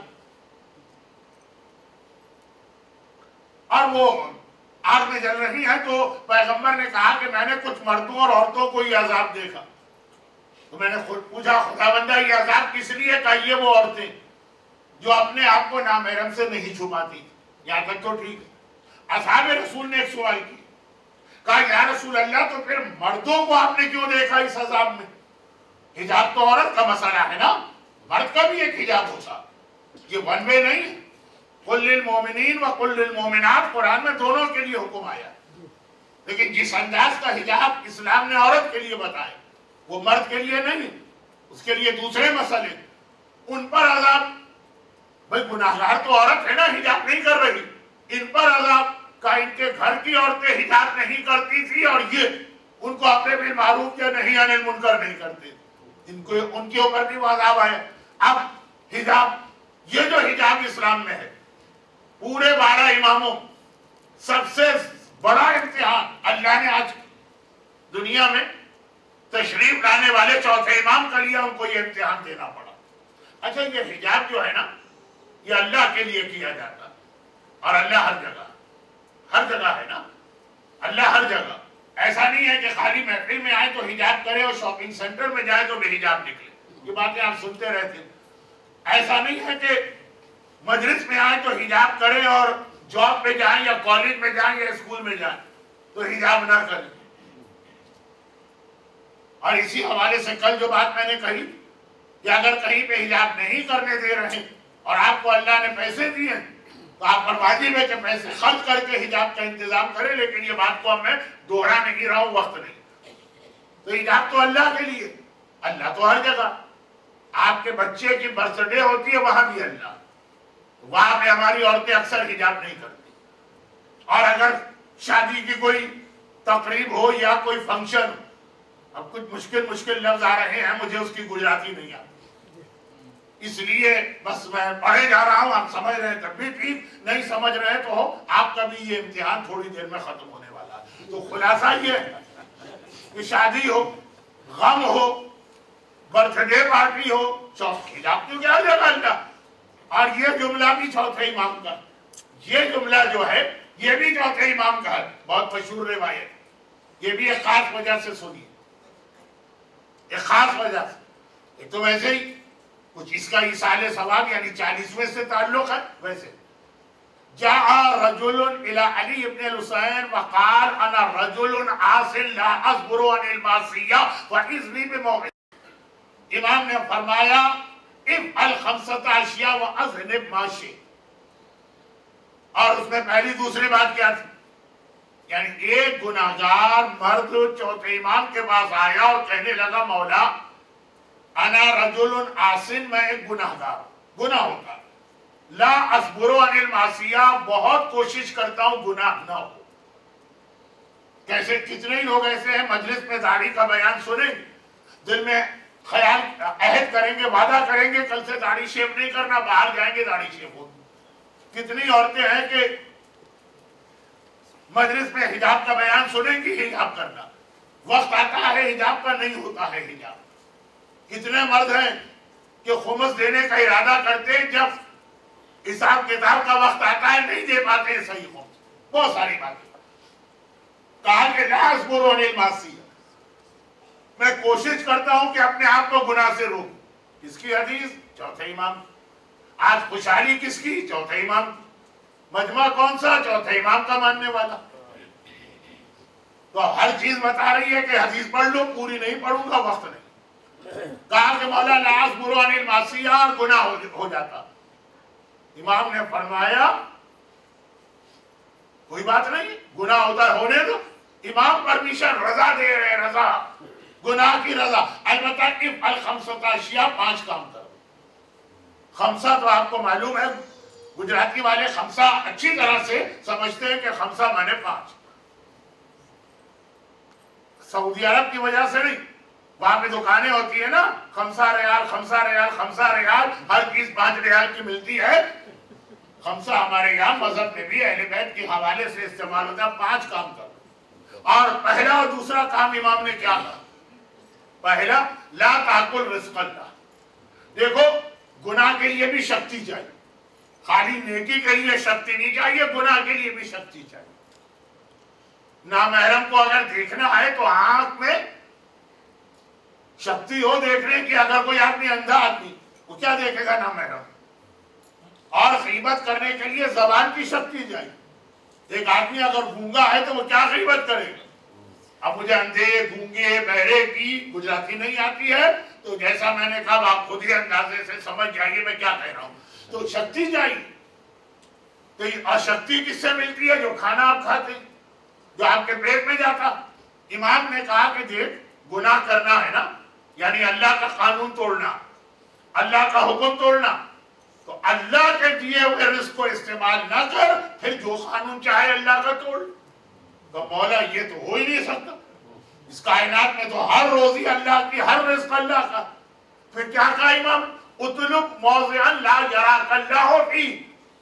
اور وہ آگ میں جل رہی ہیں. تو پیغمبر نے کہا کہ میں نے کچھ مردوں اور عورتوں کو یہ عذاب دیکھا. تو میں نے خود پوچھا, خداوندہ یہ عذاب کس لیے؟ کہا یہ وہ عورتیں جو اپنے آپ کو نامحرم سے نہیں چھپاتی. یہاں تک تو ٹھیک ہے. اصحاب رسول نے ایک سوال کی, کہا یا رسول اللہ تو پھر مردوں کو آپ نے کیوں دیکھا اس عذاب میں؟ حجاب تو عورت کا مسئلہ ہے نا, مرد کا بھی ایک حجاب ہوتا, یہ ون وے نہیں ہے. قل للمؤمنین وقل للمؤمنات, قرآن میں دونوں کے لیے حکم آیا. لیکن جس انداز کا حجاب اسلام نے عورت کے لیے بتایا وہ مرد کے لیے نہیں, اس کے لیے دوسرے مسئلے. ان پر عذاب, بھئی گناہگار تو عورت ہے نا, حجاب نہیں کر رہی, ان پر عذاب کا ان کے گھر کی عورتیں حجاب نہیں کرتی تھی اور یہ ان کو اپنے بالمعروف یا نہی عن المنکر نہیں کرتے, ان کے اوپر بھی وہ عذاب آیا. اب حجاب, یہ جو حجاب اسلام میں ہے, پورے 12 اماموں سب سے بڑا امتحان اللہ نے آج دنیا میں تشریف لانے والے چوتھے امام کا لیا, ان کو یہ امتحان دینا پڑا. اچھا یہ حجاب جو ہے نا, یہ اللہ کے لیے کیا جاتا, اور اللہ ہر جگہ ہے نا, اللہ ہر جگہ. ایسا نہیں ہے کہ خالی محفل میں آئے تو حجاب کرے اور شاپنگ سینٹر میں جائے تو بے حجاب نکلے. یہ باتیں آپ سنتے رہتے ہیں. ایسا نہیں ہے کہ مجلس میں آئے تو حجاب کرے اور جاب پہ جائیں یا کالج میں جائیں یا اسکول میں جائیں تو حجاب نہ کریں. اور اسی حوالے سے کل جو بات میں نے کہی کہ اگر کہیں پہ حجاب نہیں کرنے دے رہے اور آپ کو اللہ نے پیسے دیے تو تو آپ پر واجب ہے کہ پیسے خرچ کر کے حجاب کا انتظام کریں، لیکن یہ بات کو اب میں دوہرا نہیں رہا ہوں، وقت نہیں۔ تو حجاب تو اللہ کے لیے، اللہ تو ہر جگہ۔ آپ کے بچے کی برتھ ڈے ہوتی ہے وہاں بھی اللہ، وہاں پہ ہماری عورتیں اکثر حجاب نہیں کرتی۔ اور اگر شادی کی کوئی تقریب ہو یا کوئی فنکشن، اب کچھ مشکل لفظ آ رہے ہیں، مجھے اس کی گجراتی نہیں آتی، اس لیے بس میں پڑھے جا رہا ہوں، آپ سمجھ رہے ہیں تب بھی ٹھیک، نہیں سمجھ رہے تو آپ کا بھی یہ امتحان تھوڑی دیر میں ختم ہونے والا ہے۔ تو خلاصہ یہ ہے کہ شادی ہو، غم ہو، برتھ ڈے پارٹی ہو، حجاب کیوں کیا جگہ اللہ۔ اور یہ جملہ بھی چوتھے امام کا، یہ جملہ جو ہے یہ بھی چوتھے امام کا ہے، بہت مشہور روایت، یہ بھی ایک خاص وجہ سے سنی، ایک خاص وجہ سے۔ ایک تو ویسے ہی کچھ اس کا ایصال ثواب یعنی 40ویں سے تعلق ہے، ویسے جاء رجل الى علی ابن الحسین وقال انا رجل عاصل لا اصبر عن المعصیہ واذنی بموعظہ۔ امام نے فرمایا افعل 5 اشیاء واذنب ما شئت، اور اس میں پہلی دوسری بات کیا تھی؟ یعنی ایک گناہگار مرد چوتھے امام کے پاس آیا اور کہنے لگا مولا انا رجل عاصن، میں ایک گناہگار، گناہ ہوتا، لا اصبر عن المعصیہ، بہت کوشش کرتا ہوں گناہ نہ ہو۔ کیسے کتنے ہی لوگ ایسے ہیں مجلس میں داڑھی کا بیان سنیں گے، دل میں خیال عہد کریں گے، وعدہ کریں گے کل سے داڑھی شیو نہیں کرنا، باہر جائیں گے داڑھی شیو ہوگی۔ کتنی عورتیں ہیں کہ مجلس میں حجاب کا بیان سنیں گی، حجاب کرنا، وقت آتا ہے حجاب کا نہیں ہوتا ہے حجاب۔ کتنے مرد ہیں کہ خمس دینے کا ارادہ کرتے ہیں، جب حساب کتاب کا وقت آتا ہے نہیں دے پاتے صحیح خمس۔ بہت ساری باتیں کہا کہ لا اصبر عن المعصیہ، میں کوشش کرتا ہوں کہ اپنے آپ کو گناہ سے روکوں۔ کس کی حدیث؟ چوتھے امام۔ آج خوشحالی کس کی؟ چوتھے امام۔ مجمع کون سا؟ چوتھے امام کا ماننے والا۔ تو ہر چیز بتا رہی ہے کہ حدیث پڑھ لو، پوری نہیں پڑھوں گا، وقت نہیں۔ کہا کہ مولا لا اصبر عن المعصیہ، گناہ ہو جاتا۔ امام نے فرمایا کوئی بات نہیں، گناہ ہوتا ہے ہونے دو، امام پرمیشن، رضا دے رہے، رضا، گناہ کی رضا۔ البتہ افعل 5 اشیاء، 5 کام کرو۔ 5 تو آپ کو معلوم ہے، گجراتی والے 5 اچھی طرح سے سمجھتے ہیں کہ 5 مانے 5۔ سعودی عرب کی وجہ سے نہیں، وہاں پہ دکانیں ہوتی ہیں نا، 5 ریال 5 ریال 5 ریال، ہر چیز 5 ریال کی ملتی ہے۔ 5 ہمارے یہاں مذہب میں بھی اہل بیت کے حوالے سے استعمال ہوتا ہے، 5 کام کرو۔ اور پہلا اور دوسرا کام امام نے کیا کہا؟ پہلا لا تاکل رزق اللہ۔ دیکھو گناہ کے لیے بھی شکتی چاہیے، خالی نیکی کے لیے شکتی نہیں چاہیے، گناہ کے لیے بھی شکتی چاہیے۔ نامحرم کو اگر دیکھنا ہے تو آنکھ میں شکتی ہو دیکھنے کی۔ اگر کوئی آدمی اندھا آدمی، وہ کیا دیکھے گا نامحرم؟ اور غیبت کرنے کے لیے زبان کی شکتی چاہیے۔ ایک آدمی اگر گونگا ہے تو وہ کیا غیبت کرے گا؟ اب مجھے اندھے، گونگے، بہرے کی گجراتی نہیں آتی ہے، تو جیسا میں نے کہا آپ خود ہی اندازے سے سمجھ جائیے میں کیا کہہ رہا ہوں۔ تو شکتی چاہیے۔ تو یہ شکتی کس سے ملتی ہے؟ جو کھانا آپ کھاتے، جو آپ کے پیٹ میں جاتا۔ امام نے کہا کہ دیکھ گناہ کرنا ہے نا، یعنی اللہ کا قانون توڑنا، اللہ کا حکم توڑنا، تو اللہ کے دیے ہوئے رزق کو استعمال نہ کر، پھر جو قانون چاہے اللہ کا توڑ۔ تو مولا یہ تو ہو ہی نہیں سکتا، اس کائنات میں تو ہر روزی اللہ کی، ہر رزق اللہ کا۔ پھر کیا کہا امام؟ اطلب موضعا لا یراک اللہ فیہ۔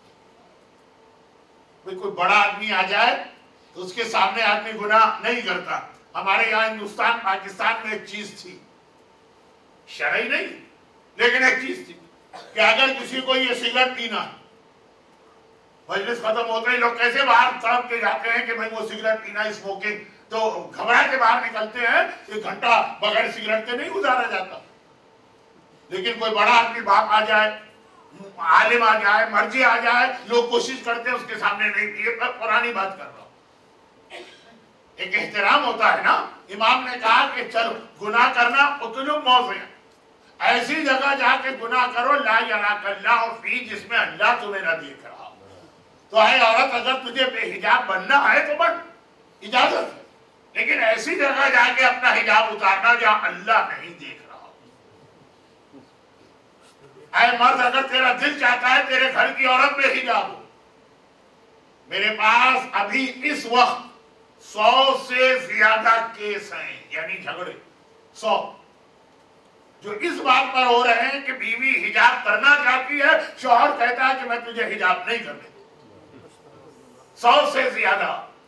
کوئی بڑا آدمی آ جائے تو اس کے سامنے آدمی گناہ نہیں کرتا۔ ہمارے یہاں ہندوستان پاکستان میں ایک چیز تھی، شرعی نہیں لیکن ایک چیز تھی کہ اگر کسی کو یہ سگریٹ پینا، مجلس ختم ہوتے ہی لوگ کیسے باہر تڑپ کے جاتے ہیں کہ بھئی وہ سگریٹ پینا، اسموکنگ، تو گھبرا کے باہر نکلتے ہیں، 1 گھنٹہ بغیر سگریٹ کے نہیں گزارا جاتا۔ لیکن کوئی بڑا آدمی باپ آ جائے، عالم آ جائے، مرجع آ جائے، لوگ کوشش کرتے ہیں اس کے سامنے نہیں پیے۔ میں پرانی بات کر رہا ہوں، ایک احترام ہوتا ہے نا۔ امام نے کہا کہ چلو گناہ کرنا اطلب موضع، ایسی جگہ جا کے گناہ کرو لا یراک اللہ فیہ، جس میں اللہ تمہیں نہ دیکھ رہا۔ تو ہے عورت اگر تجھے بے حجاب بننا ہے تو بن، اجازت ہے، لیکن ایسی جگہ جا کے اپنا حجاب اتارنا جہاں اللہ نہیں دیکھ رہا۔ اے مرد اگر تیرا دل چاہتا ہے تیرے گھر کی عورت بے حجاب ہو، میرے پاس ابھی اس وقت 100 سے زیادہ کیس ہیں، یعنی جھگڑے 100 جو اس بات پر ہو رہے ہیں کہ بیوی حجاب کرنا چاہتی ہے، شوہر کہتا ہے کہ میں تجھے حجاب نہیں کرنے دوں۔ 100 سے زیادہ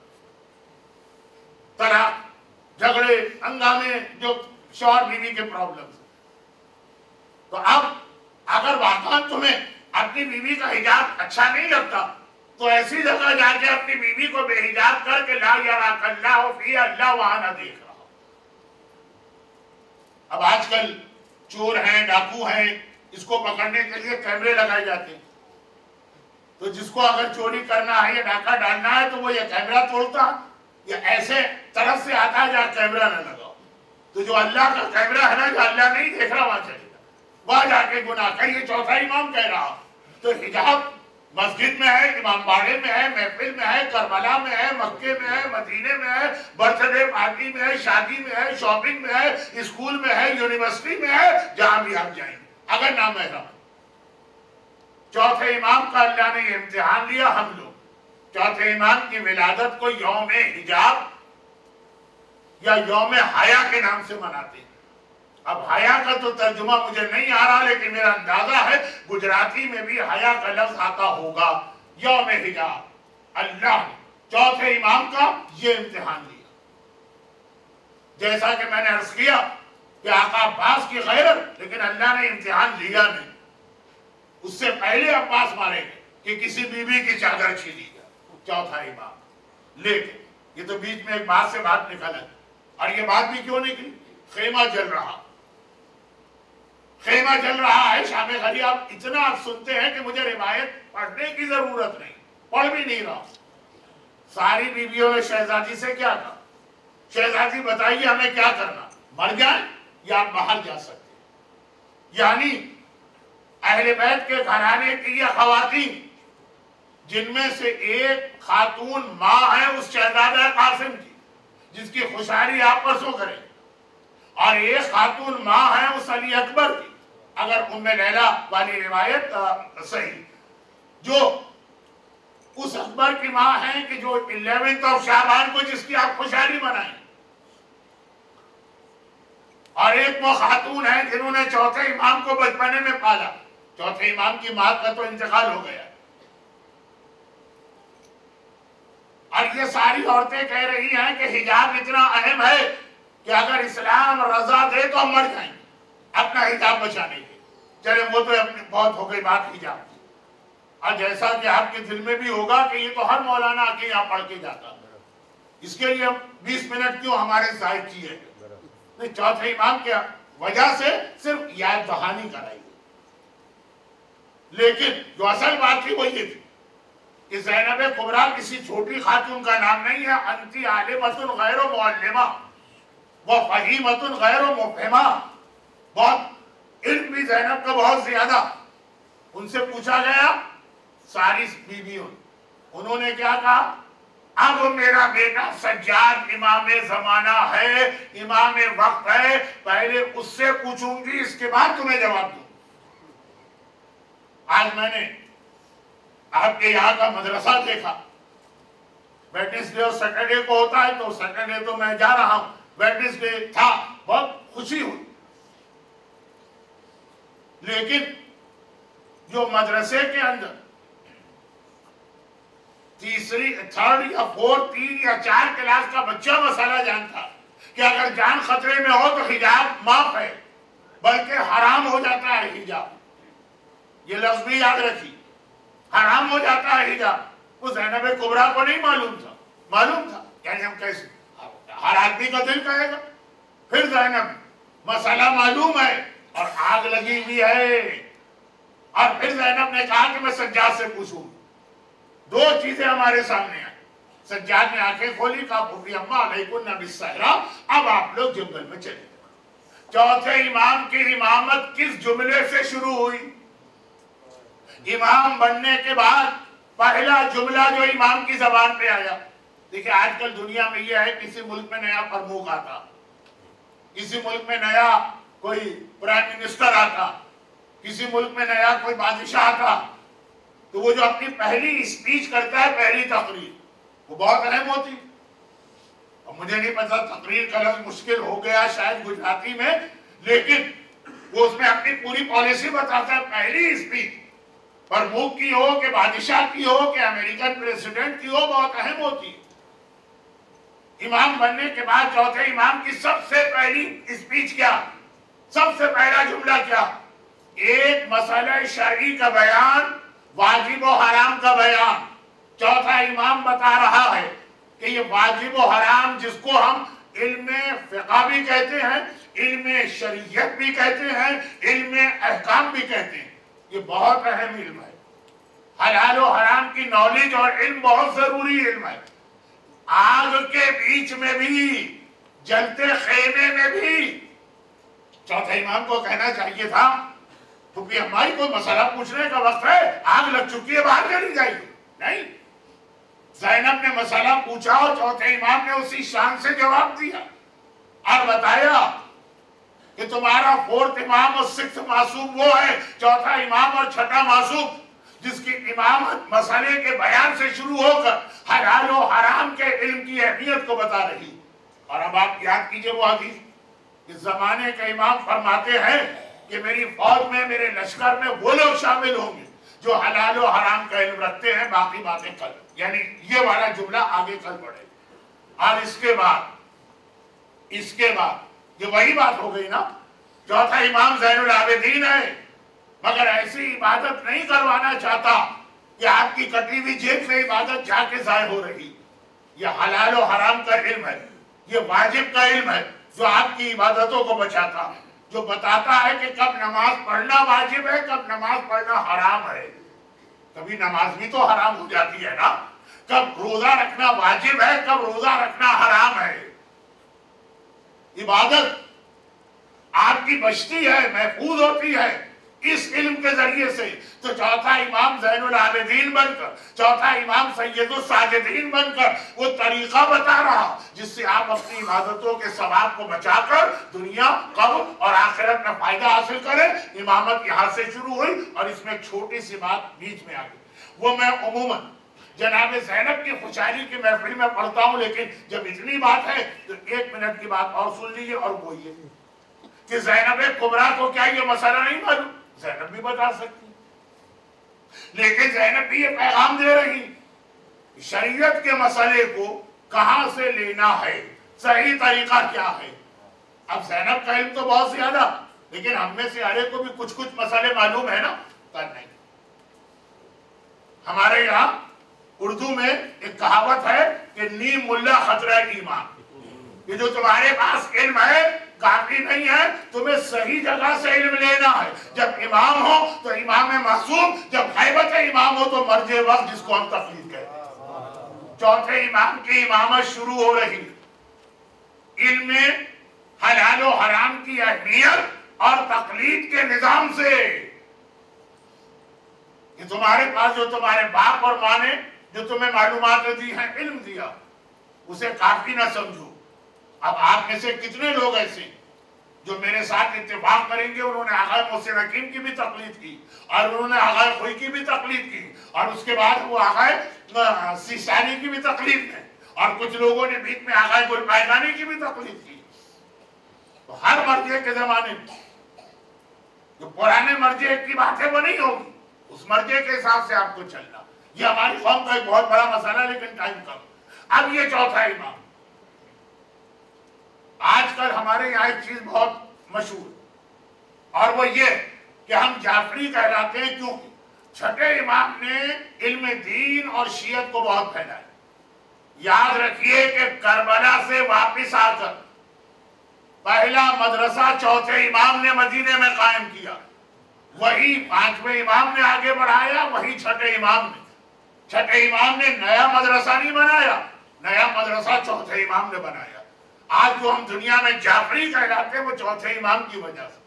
طلاق، جھگڑے، ہنگامے، جو شوہر بیوی کے پرابلمز۔ تو اب اگر واقعا تمہیں اپنی بیوی کا حجاب اچھا نہیں لگتا تو ایسی جگہ جا کے اپنی بیوی کو بے حجاب کر کے لا یراک اللہ فی، اللہ وہاں نہ دیکھ رہا۔ اب آج کل چور ہیں، ڈاکو ہیں، اس کو پکڑنے کے لیے کیمرے لگائے جاتے ہیں، تو جس کو اگر چوری کرنا ہے یا ڈاکہ ڈالنا ہے تو وہ یہ کیمرہ توڑتا یا ایسے طرف سے آتا ہے جہاں کیمرہ نہ لگاؤ۔ تو جو اللہ کا کیمرہ ہے نا، جو اللہ نہیں دیکھ رہا وہاں چلے گا، وہاں جا کے گناہ کر۔ یہ چوتھا امام کہہ رہا۔ تو حجاب مسجد میں ہے، امام باڑے میں ہے، محفل میں ہے، کربلا میں ہے، مکے میں ہے، مدینے میں ہے، برتھ ڈے پارٹی میں ہے، شادی میں ہے، شاپنگ میں ہے، اسکول میں ہے، یونیورسٹی میں ہے، جہاں بھی آپ جائیں اگر نامحرم۔ چوتھے امام کا اللہ نے یہ امتحان لیا۔ ہم لوگ چوتھے امام کی ولادت کو یوم حجاب یا یوم حیا کے نام سے مناتے ہیں۔ اب حیا کا تو ترجمہ مجھے نہیں آ رہا، لیکن میرا اندازہ ہے گجراتی میں بھی حیا کا لفظ آتا ہوگا۔ یوم حجاب، اللہ نے چوتھے امام کا یہ امتحان لیا۔ جیسا کہ میں نے عرض کیا کہ آقا عباس کی غیرت، لیکن اللہ نے امتحان لیا نہیں۔ اس سے پہلے عباس مارے گئے کہ کسی بیوی کی چادر چھینی گیا، چوتھا امام۔ لیکن یہ تو بیچ میں ایک بات سے بات نکل ہے، اور یہ بات بھی کیوں نکلی؟ خیمہ جل رہا، خیمہ جل رہا ہے شام غریب۔ اتنا آپ سنتے ہیں کہ مجھے روایت پڑھنے کی ضرورت نہیں، پڑھ بھی نہیں رہا۔ ساری بیویوں نے شہزادی سے کیا کہا؟ شہزادی بتائیے ہمیں کیا کرنا، مر جائیں یا آپ باہر جا سکتے ہیں؟ یعنی اہل بیت کے گھرانے کی یہ خواتین، جن میں سے ایک خاتون ماں ہے اس شہزادہ قاسم کی جس کی خوشحالی آپ پرسوں کریں، اور ایک خاتون ماں ہے اس علی اکبر کی، اگر ام لیلہ والی روایت صحیح، جو اس اکبر کی ماں ہیں کہ جو 11 شعبان کو جس کی آپ خوشحالی منائیں، اور ایک وہ خاتون ہیں جنہوں نے چوتھے امام کو بچپنے میں پالا۔ چوتھے امام کی ماں کا تو انتقال ہو گیا، اور یہ ساری عورتیں کہہ رہی ہیں کہ حجاب اتنا اہم ہے کہ اگر اسلام رضا دے تو ہم مر جائیں گے اپنا حجاب بچانے کے۔ چلیں وہ تو اپنی بہت ہو گئی بات حجاب کی، اور جیسا کہ آپ کے دل میں بھی ہوگا کہ یہ تو ہر مولانا آ کے یہاں پڑھ کے جاتا، اس کے لیے 20 منٹ کیوں ہمارے ضائع کیے؟ نہیں، چوتھے امام کی وجہ سے صرف یاد دہانی کرائی، لیکن جو اصل بات تھی وہ یہ تھی کہ زینب کبریٰ کسی چھوٹی خاتون کا نام نہیں ہے۔ انتی عالمۃ غیر معلمہ وفہیمۃ غیر مفہمہ، بہت علم بھی زینب کا بہت زیادہ۔ ان سے پوچھا گیا ساری بیویوں، انہوں نے کیا کہا؟ اب میرا بیٹا سجاد امام زمانہ ہے، امام وقت ہے، پہلے اس سے پوچھوں گی اس کے بعد تمہیں جواب دوں۔ آج میں نے آپ کے یہاں کا مدرسہ دیکھا، ویڈنسڈے اور سیٹرڈے کو ہوتا ہے، تو سیٹرڈے تو میں جا رہا ہوں، ویڈنسڈے تھا، بہت خوشی ہوئی۔ لیکن جو مدرسے کے اندر تیسری، تھرڈ یا فورتھ، 3 یا 4 کلاس کا بچہ مسئلہ جانتا کہ اگر جان خطرے میں ہو تو حجاب معاف ہے، بلکہ حرام ہو جاتا ہے حجاب۔ یہ لفظ بھی یاد رکھی، حرام ہو جاتا ہے حجاب۔ وہ زینب کبریٰ کو نہیں معلوم تھا، معلوم تھا، یعنی ہم کیسے، ہر آدمی کا دل کہے گا۔ پھر زینب مسئلہ معلوم ہے اور آگ لگی ہوئی ہے، اور پھر زینب نے کہا کہ میں سجاد سے پوچھوں۔ 2 چیزیں ہمارے سامنے آئیں۔ سجاد نے آنکھیں کھولی، کہا بھوی اماں علیکن بالصحرا، اب آپ لوگ جنگل میں چلے۔ چوتھے امام کی امامت کس جملے سے شروع ہوئی؟ امام بننے کے بعد پہلا جملہ جو امام کی زبان پہ آیا. دیکھیں آج کل دنیا میں یہ ہے کسی ملک میں نیا پرموکھ آتا, کسی ملک میں نیا کوئی پرائم منسٹر آتا, کسی ملک میں نیا کوئی بادشاہ آتا, تو وہ جو اپنی پہلی اسپیچ کرتا ہے, پہلی تقریر, وہ بہت اہم ہوتی. اور مجھے نہیں پتا تقریر کا لفظ مشکل ہو گیا شاید گجراتی میں, لیکن وہ اس میں اپنی پوری پالیسی بتاتا ہے. پہلی اسپیچ پرموکھ کی ہو کہ بادشاہ کی ہو کہ امریکن پریزیڈنٹ کی ہو, بہت اہم ہوتی ہے. امام بننے کے بعد چوتھے امام کی سب سے پہلی اسپیچ کیا, سب سے پہلا جملہ کیا؟ ایک مسئلہ شرعی کا بیان, واجب و حرام کا بیان. چوتھا امام بتا رہا ہے کہ یہ واجب و حرام جس کو ہم علم فقہ بھی کہتے ہیں, علم شریعت بھی کہتے ہیں, علم احکام بھی کہتے ہیں, یہ بہت اہم علم ہے. حلال و حرام کی نالج اور علم بہت ضروری علم ہے. آگ کے بیچ میں بھی, جلتے خیمے میں بھی چوتھے امام کو کہنا چاہیے تھا کیونکہ ہماری کوئی مسئلہ پوچھنے کا وقت ہے, آگ لگ چکی ہے, باہر چلی جائیے. نہیں, زینب نے مسئلہ پوچھا اور چوتھے امام نے اسی شان سے جواب دیا اور بتایا کہ تمہارا فورتھ امام اور سکس معصوم وہ ہے, چوتھا امام اور چھٹا معصوم جس کی امامت مسئلے کے بیان سے شروع ہو کر حلال و حرام کے علم کی اہمیت کو بتا رہی. اور اب آپ یاد کیجئے وہ حدیث, اس زمانے کے امام فرماتے ہیں کہ میری فوج میں, میرے لشکر میں وہ لوگ شامل ہوں گے جو حلال و حرام کا علم رکھتے ہیں, باقی باتیں کل. یعنی یہ والا جملہ آگے کل پڑے. اور اس کے بعد یہ وہی بات ہو گئی نا, چوتھا امام زین العابدین ہے مگر ایسی عبادت نہیں کروانا چاہتا کہ آپ کی کٹی ہوئی جیب سے عبادت جا کے ضائع ہو رہی. یہ حلال و حرام کا علم ہے, یہ واجب کا علم ہے جو آپ کی عبادتوں کو بچاتا, جو بتاتا ہے کہ کب نماز پڑھنا واجب ہے, کب نماز پڑھنا حرام ہے. کبھی نماز بھی تو حرام ہو جاتی ہے نا, کب روزہ رکھنا واجب ہے, کب روزہ رکھنا حرام ہے. عبادت آپ کی بچتی ہے, محفوظ ہوتی ہے اس علم کے ذریعے سے. تو چوتھا امام زین العابدین بن کر, چوتھا امام سید الساجدین بن کر وہ طریقہ بتا رہا جس سے آپ اپنی عبادتوں کے ثواب کو بچا کر دنیا, قبر اور آخرت میں فائدہ حاصل کریں. امامت یہاں سے شروع ہوئی اور اس میں ایک چھوٹی سی بات بیچ میں آ گئی. وہ میں عموماً جناب زینب کی خوشحالی کی محفل میں پڑھتا ہوں, لیکن جب اتنی بات ہے تو 1 منٹ کی بات اور سن لیجئے. اور وہ یہ کہ زینب کبریٰ کو کیا یہ مسئلہ نہیں معلوم؟ زینب بھی بتا سکتی, لیکن زینب بھی یہ پیغام دے رہی شریعت کے مسئلے کو کہاں سے لینا ہے, صحیح طریقہ کیا ہے. اب زینب کا علم تو بہت زیادہ, لیکن ہم میں سے ہر ایک کو بھی کچھ مسئلے معلوم ہے نا. نہیں, ہمارے یہاں اردو میں ایک کہاوت ہے کہ نیم ملا خطرہ ایمان. یہ جو تمہارے پاس علم ہے کافی نہیں ہے, تمہیں صحیح جگہ سے علم لینا ہے. جب امام ہو تو امام معصوم, جب غیبت امام ہو تو مرجع وقت جس کو ہم تقلید کہتے ہیں. چوتھے امام کی امامت شروع ہو رہی علم حلال و حرام کی اہمیت اور تقلید کے نظام سے کہ تمہارے پاس جو تمہارے باپ اور ماں نے جو تمہیں معلومات دی ہیں, علم دیا, اسے کافی نہ سمجھو. اب آپ میں سے کتنے لوگ ایسے جو میرے ساتھ اتفاق کریں گے انہوں نے آغا محسن حکیم کی بھی تقلید کی اور انہوں نے آغا خوئی کی بھی تقلید کی اور اس کے بعد وہ آغا سیستانی کی بھی تقلید میں, اور کچھ لوگوں نے بیچ میں آغا گلپائگانی کی بھی تقلید کی. تو ہر مرجع کے زمانے میں جو پرانے مرجع کی بات ہے وہ نہیں ہوگی, اس مرجع کے حساب سے آپ کو چلنا. یہ ہماری قوم کا ایک بہت بڑا مسئلہ ہے, لیکن ٹائم کم. اب یہ چوتھا امام. آج کل ہمارے یہاں ایک چیز بہت مشہور اور وہ یہ کہ ہم جعفری کہلاتے ہیں کیونکہ چھٹے امام نے علم دین اور شیعت کو بہت پھیلایا. یاد رکھیے کہ کربلا سے واپس آ کر پہلا مدرسہ چوتھے امام نے مدینے میں قائم کیا, وہی پانچویں امام نے آگے بڑھایا, وہی چھٹے امام نے نیا مدرسہ نہیں بنایا, نیا مدرسہ چوتھے امام نے بنایا. آج جو ہم دنیا میں جعفری کہلاتے ہیں وہ چوتھے امام کی وجہ سے.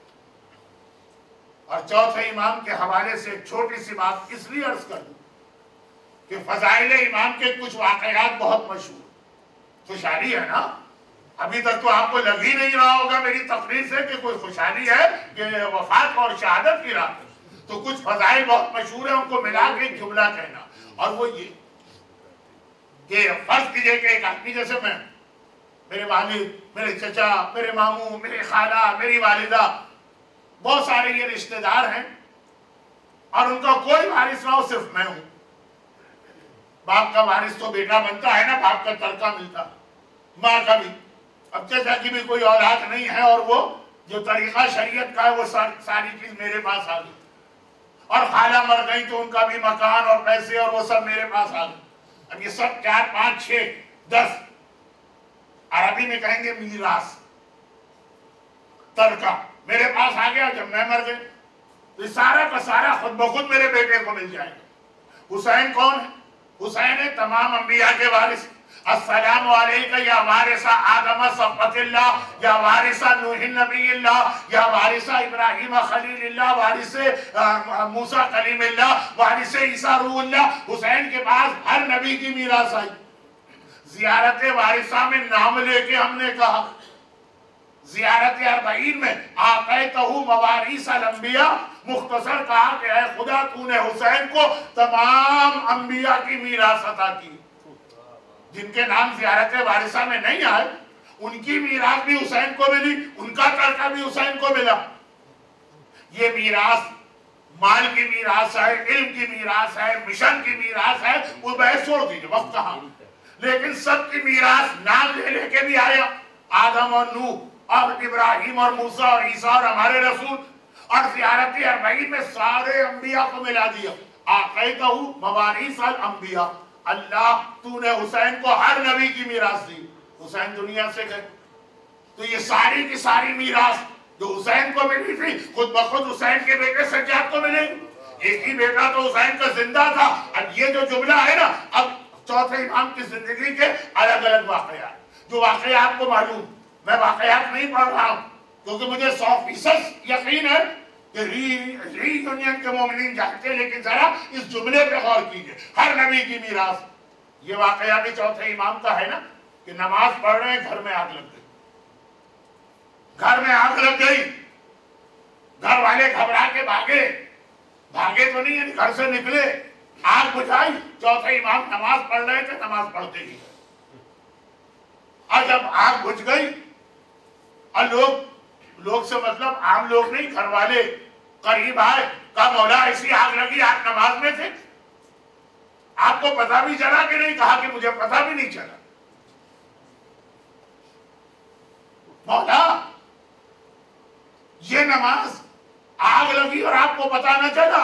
اور چوتھے امام کے حوالے سے ایک چھوٹی سی بات اس لیے عرض کر دوں کہ فضائل امام کے کچھ واقعات بہت مشہور. خوشحالی ہے نا؟ ابھی تک تو آپ کو لگ ہی نہیں رہا ہوگا میری تقریر سے کہ کوئی خوشحالی ہے کہ وفات اور شہادت کی رات. تو کچھ فضائل بہت مشہور ہیں، ان کو ملا کے ایک جملہ کہنا. اور وہ یہ کہ فرض کیجئے کہ ایک آدمی جیسے میں، میرے والد، میرے چچا، میرے ماموں، میرے خالہ، میری والدہ، بہت سارے یہ رشتہ دار ہیں، اور ان کا کوئی وارث نہ ہو، صرف میں ہوں. باپ کا وارث تو بیٹا بنتا ہے نا، باپ کا ترکہ ملتا، ماں کا بھی. اب چچا کی بھی کوئی اولاد نہیں ہے، اور وہ جو طریقہ شریعت کا ہے وہ ساری چیز میرے پاس آ گئی. اور خالہ مر گئی تو ان کا بھی مکان اور پیسے اور وہ سب میرے پاس آ گئے. اب یہ سب 4 5 6 10 عربی میں کہیں گے میراث، ترکہ میرے پاس آ گیا. جب میں مر گئے تو یہ سارا کا سارا خود بخود میرے بیٹے کو مل جائے گا. حسین کون ہے؟ حسین ہے تمام انبیاء کے وارث. السلام علیکہ یا وارث آدم صفوت اللہ، یا وارث نوح نبی اللہ، یا وارث ابراہیم خلیل اللہ، وارث موسیٰ کلیم اللہ، وارث عیسیٰ روح اللہ. حسین کے پاس ہر نبی کی میراث آئی. زیارت وارثہ میں نام لے کے ہم نے کہا، زیارت 40 میں آقیتہ مواریث الانبیاء، مختصر کہا کہ اے خدا تو نے حسین کو تمام انبیاء کی میراث عطا کی. جن کے نام زیارت وارثہ میں نہیں آئے ان کی میراث بھی حسین کو ملی، ان کا ترکہ بھی حسین کو ملا. یہ میراث مال کی میراث ہے، علم کی میراث ہے، مشن کی میراث ہے، وہ بحث چھوڑ دیجئے، وقت کہاں. لیکن سب کی میراث نام لے لے کے بھی آیا. آدم اور نوح اور ابراہیم اور موسیٰ اور عیسیٰ اور ہمارے رسول. اور زیارت 40 میں سارے انبیاء کو ملا دیا. آقیتہ مواریث الانبیاء، اللہ تو نے حسین کو ہر نبی کی میراث دی. حسین دنیا سے گئے تو یہ ساری کی ساری میراث جو حسین کو ملی تھی خود بخود حسین کے بیٹے سجاد کو ملے گی. ایک ہی بیٹا تو حسین کا زندہ تھا. اب یہ جو جملہ ہے نا، اب چوتھے امام کی زندگی کے الگ الگ واقعات، جو واقعات کو معلوم، میں واقعات نہیں پڑھ رہا ہوں کیونکہ مجھے 100% یقین ہے کہ ری یونین کے مومنین جانتے ہیں. لیکن ذرا اس جملے پہ غور کیجئے، ہر نبی کی میراث. یہ واقعہ بھی چوتھے امام کا ہے نا کہ نماز پڑھ رہے ہیں، گھر میں آگ لگ گئی. گھر میں آگ لگ گئی، گھر والے گھبرا کے بھاگے تو نہیں، گھر سے نکلے، آگ بجھائی. چوتھے امام نماز پڑھ رہے تھے، نماز پڑھتے ہی. اور جب آگ بجھ گئی اور لوگ سے مطلب عام لوگ نہیں، گھر والے قریب آئے، کہا مولا ایسی آگ لگی، آپ نماز میں تھے، آپ کو پتہ بھی چلا کہ نہیں؟ کہا کہ مجھے پتہ بھی نہیں چلا. مولا یہ نماز آگ لگی اور آپ کو پتہ نہ چلا.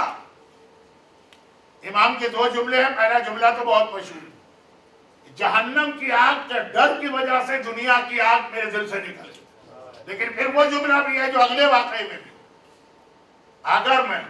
امام کے 2 جملے ہیں. پہلا جملہ تو بہت مشہور ہے، جہنم کی آگ کے ڈر کی وجہ سے دنیا کی آگ میرے دل سے نکل گئی. لیکن پھر وہ جملہ بھی ہے جو اگلے واقعے میں بھی، اگر میں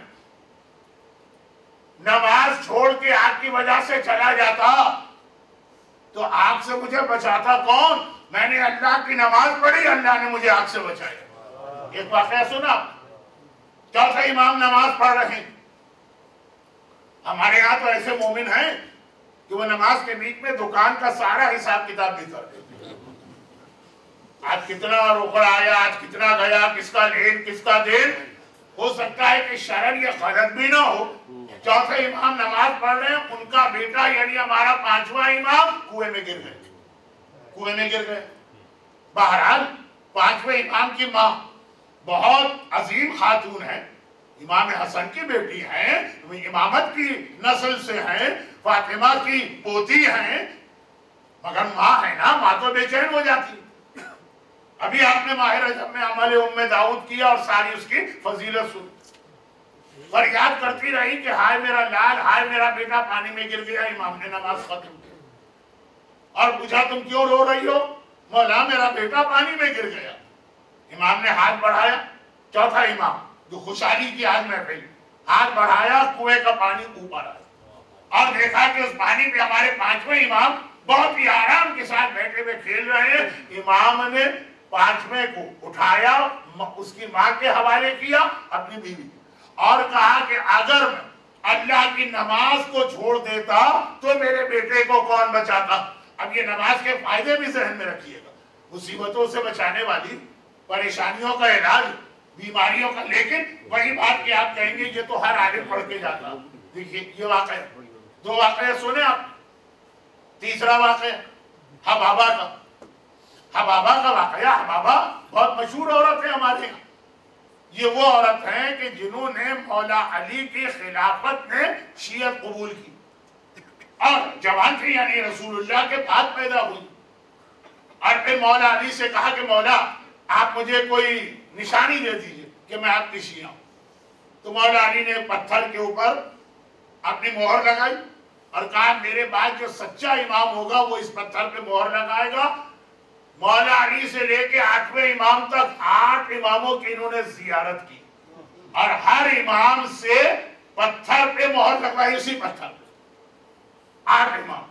نماز چھوڑ کے آگ کی وجہ سے چلا جاتا تو آگ سے مجھے بچاتا کون؟ میں نے اللہ کی نماز پڑھی، اللہ نے مجھے آگ سے بچایا. ایک واقعہ سنا، چوتھے امام نماز پڑھ رہے ہیں. ہمارے ہاں تو ایسے مومن ہیں کہ وہ نماز کے بیچ میں دکان کا سارا حساب کتاب بھی کر دیتے. آج کتنا روکڑ آیا، آج کتنا گیا، کس کا لین کس کا دین. ہو سکتا ہے کہ شرن یہ غلط بھی نہ ہو. چوتھے امام نماز پڑھ رہے ہیں، ان کا بیٹا یعنی ہمارا 5واں امام کنویں میں گر گئے. بہرحال 5ویں امام کی ماں بہت عظیم خاتون ہے، امام حسن کی بیٹی ہیں، امامت کی نسل سے ہیں، فاطمہ کی پوتی ہیں، مگر ماں ہے نا، ماں تو بے چین ہو جاتی. ابھی آپ نے ماہ رجب میں عمل داؤد کیا اور ساری اس کی فضیلت سن، فریاد کرتی رہی کہ ہائے میرا لال، ہائے میرا بیٹا پانی میں گر گیا. امام نے نماز ختم کی اور پوچھا تم کیوں رو رہی ہو؟ مولا میرا بیٹا پانی میں گر گیا. امام نے ہاتھ بڑھایا، چوتھا امام جو خوشحالی کی آج محفل، ہاتھ بڑھایا، کنویں کا پانی اوپر آیا اور دیکھا کہ اس پانی پہ ہمارے 5ویں امام بہت ہی آرام کے ساتھ بیٹھے ہوئے کھیل رہے ہیں. امام نے 5ویں کو اٹھایا، اس کی ماں کے حوالے کیا، اپنی بیوی، اور کہا کہ اگر میں اللہ کی نماز کو چھوڑ دیتا تو میرے بیٹے کو کون بچاتا؟ اب یہ نماز کے فائدے بھی ذہن میں رکھیے گا، مصیبتوں سے بچانے والی، پریشانیوں کا علاج، بیماریوں کا، لیکن وہی بات کہ آپ کہیں گے یہ تو ہر عالم پڑھ کے جاتا۔ دیکھیے یہ واقعہ، دو واقعہ سنے آپ۔ تیسرا واقعہ حبابہ کا، حبابہ کا واقعہ۔ حبابہ بہت مشہور عورت ہے ہمارے یہاں، یہ وہ عورت ہیں کہ جنہوں نے مولا علی کی خلافت میں شیعت قبول کی اور جوان تھی، یعنی رسول اللہ کے بعد پیدا ہوئی، اور پھر مولا علی سے کہا کہ مولا آپ مجھے کوئی نشانی دے دیجئے کہ میں آپ کی شیعہ ہوں۔ تو مولا علی نے پتھر کے اوپر اپنی مہر لگائی اور کہا میرے بعد جو سچا امام ہوگا وہ اس پتھر پہ مہر لگائے گا۔ مولا علی سے لے کے 8ویں امام تک 8 اماموں کی انہوں نے زیارت کی اور ہر امام سے پتھر پہ مہر لگوائی، اسی پتھر پہ 8 امام۔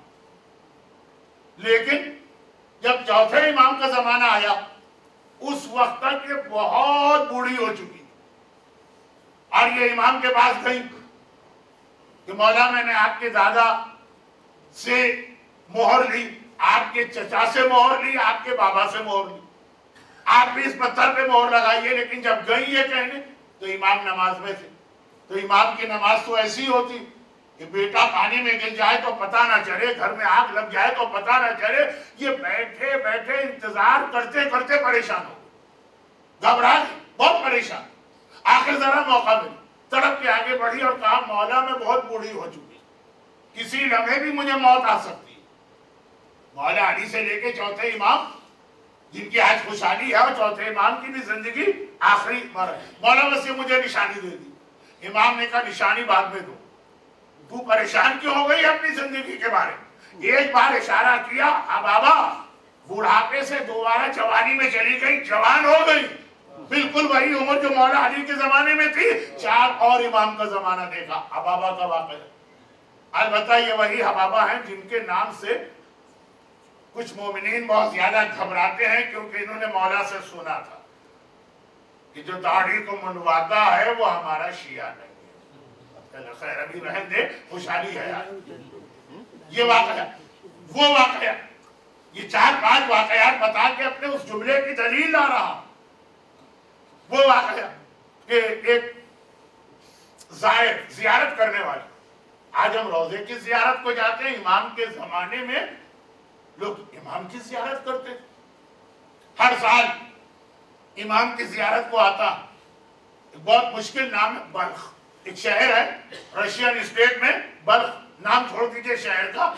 لیکن جب چوتھے امام کا زمانہ آیا اس وقت تک یہ بہت بوڑھی ہو چکی اور یہ امام کے پاس گئی کہ مولا میں نے آپ کے دادا سے مہر لی، آپ کے چچا سے مہر لی، آپ کے بابا سے مہر لی، آپ بھی اس پتھر پہ مہر لگائیے۔ لیکن جب گئی یہ کہنے تو امام نماز میں تھے، تو امام کی نماز تو ایسی ہوتی کہ بیٹا پانی میں گر جائے تو پتہ نہ چلے، گھر میں آگ لگ جائے تو پتہ نہ چلے۔ یہ بیٹھے بیٹھے انتظار کرتے کرتے پریشان ہو گئے، گھبرا گئے، بہت پریشان۔ آخر ذرا موقع ملا، تڑپ کے آگے بڑھی اور کہا مولا میں بہت بوڑھی ہو چکی، کسی لمحے بھی مجھے موت آ سکتی ہے۔ مولا علی سے لے کے چوتھے امام جن کی آج خوشحالی ہے اور چوتھے امام کی بھی زندگی آخری عمر ہے، مولا بس یہ مجھے نشانی دے دی۔ امام نے کہا نشانی بعد میں دو، تو پریشان کیوں ہو گئی اپنی زندگی کے بارے میں؟ ایک بار اشارہ کیا، بابا بوڑھاپے سے دوبارہ جوانی میں چلی گئی، جوان ہو گئی، بالکل وہی عمر جو مولا علی کے زمانے میں تھی۔ 4 اور امام کا زمانہ دیکھا، حبابہ کا واقعہ۔ البتہ یہ وہی حبابہ ہیں جن کے نام سے کچھ مومنین بہت زیادہ گھبراتے ہیں، کیونکہ انہوں نے مولا سے سنا تھا کہ جو داڑھی کو منڈواتا ہے وہ ہمارا شیعہ نہیں ہے۔ خیر ابھی رہن دے، خوشحالی ہے یار۔ یہ واقعہ، وہ واقعہ، یہ 4-5 واقعات بتا کے اپنے اس جملے کی دلیل لا رہا ہوں۔ وہ واقعہ کہ ایک زائر، زیارت کرنے والے، آج ہم روضے کی زیارت کو جاتے ہیں، امام کے زمانے میں لوگ امام کی زیارت کرتے تھے۔ ہر سال امام کی زیارت کو آتا، ایک بہت مشکل نام ہے بلخ، ایک شہر ہے رشین اسٹیٹ میں، بلخ نام چھوڑ دیجئے شہر کا،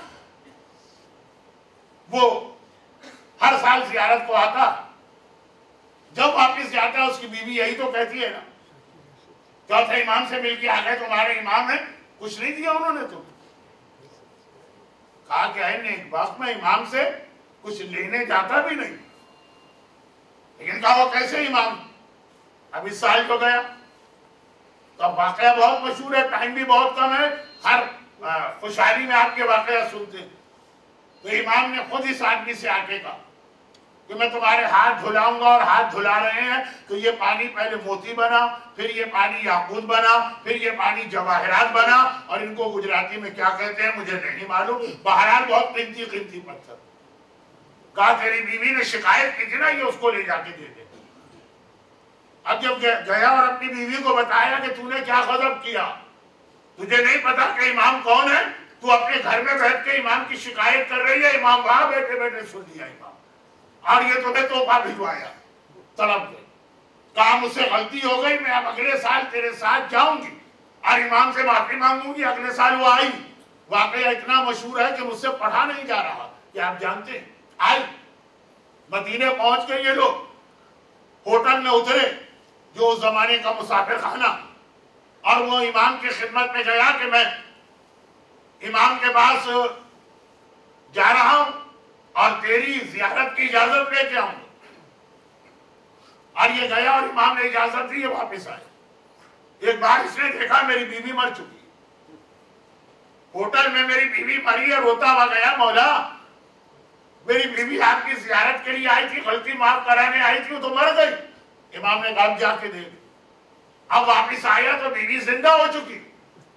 وہ ہر سال زیارت کو آتا۔ جب واپس جاتا ہے اس کی بیوی یہی تو کہتی ہے نا، چوتھے امام سے مل کے آ گئے تمہارے امام ہیں، کچھ نہیں دیا انہوں نے تمہیں؟ کہا کہ ہے نیک بخت میں امام سے کچھ لینے جاتا بھی نہیں، لیکن کہا وہ کیسے امام؟ اب اس سال تو گیا۔ تو اب واقعہ بہت مشہور ہے، ٹائم بھی بہت کم ہے، ہر خوشحالی میں آپ کے واقعہ سنتے ہیں۔ تو امام نے خود اس آدمی سے آ کے کہا کہ میں تمہارے ہاتھ دھلاؤں گا، اور ہاتھ دھلا رہے ہیں تو یہ پانی پہلے موتی بنا، پھر یہ پانی یاقوت بنا، پھر یہ پانی جواہرات بنا، اور ان کو گجراتی میں کیا کہتے ہیں مجھے نہیں معلوم، بہرحال بہت قیمتی قیمتی پتھر۔ کہا تیری بیوی نے شکایت کی تھی نا، یہ اس کو لے جا کے دے دے۔ اب جب گیا اور اپنی بیوی کو بتایا کہ تو نے کیا غضب کیا، تجھے نہیں پتا کہ امام کون ہے، تو اپنے گھر میں بیٹھ کے امام کی شکایت کر رہی ہے، امام وہاں بیٹھے بیٹھے سن لیا امام، اور یہ تمہیں تحفہ بھجوایا، طلب گئی۔ کہا مجھ سے غلطی ہو گئی، میں اب اگلے سال تیرے ساتھ جاؤں گی اور امام سے معافی مانگوں گی۔ اگلے سال وہ آئی، واقعہ اتنا مشہور ہے کہ مجھ سے پڑھا نہیں جا رہا، کہ آپ جانتے ہیں۔ آئی، مدینے پہنچ کے یہ لوگ ہوٹل میں اترے جو اس زمانے کا مسافر خانہ، اور وہ امام کی خدمت میں گیا کہ میں امام کے پاس جا رہا ہوں اور تیری زیارت کی اجازت لے کے آؤں۔ اور یہ گیا اور امام نے اجازت دی، یہ واپس آئے۔ ایک بار اس نے دیکھا میری بیوی مر چکی، ہوٹل میں میری بیوی مری ہے، روتا ہوا گیا مولا میری بیوی آپ کی زیارت کے لیے آئی تھی، غلطی معاف کرانے آئی تھی، وہ تو مر گئی۔ امام نے کہا جا کے دیکھ۔ اب واپس آیا تو بیوی زندہ ہو چکی،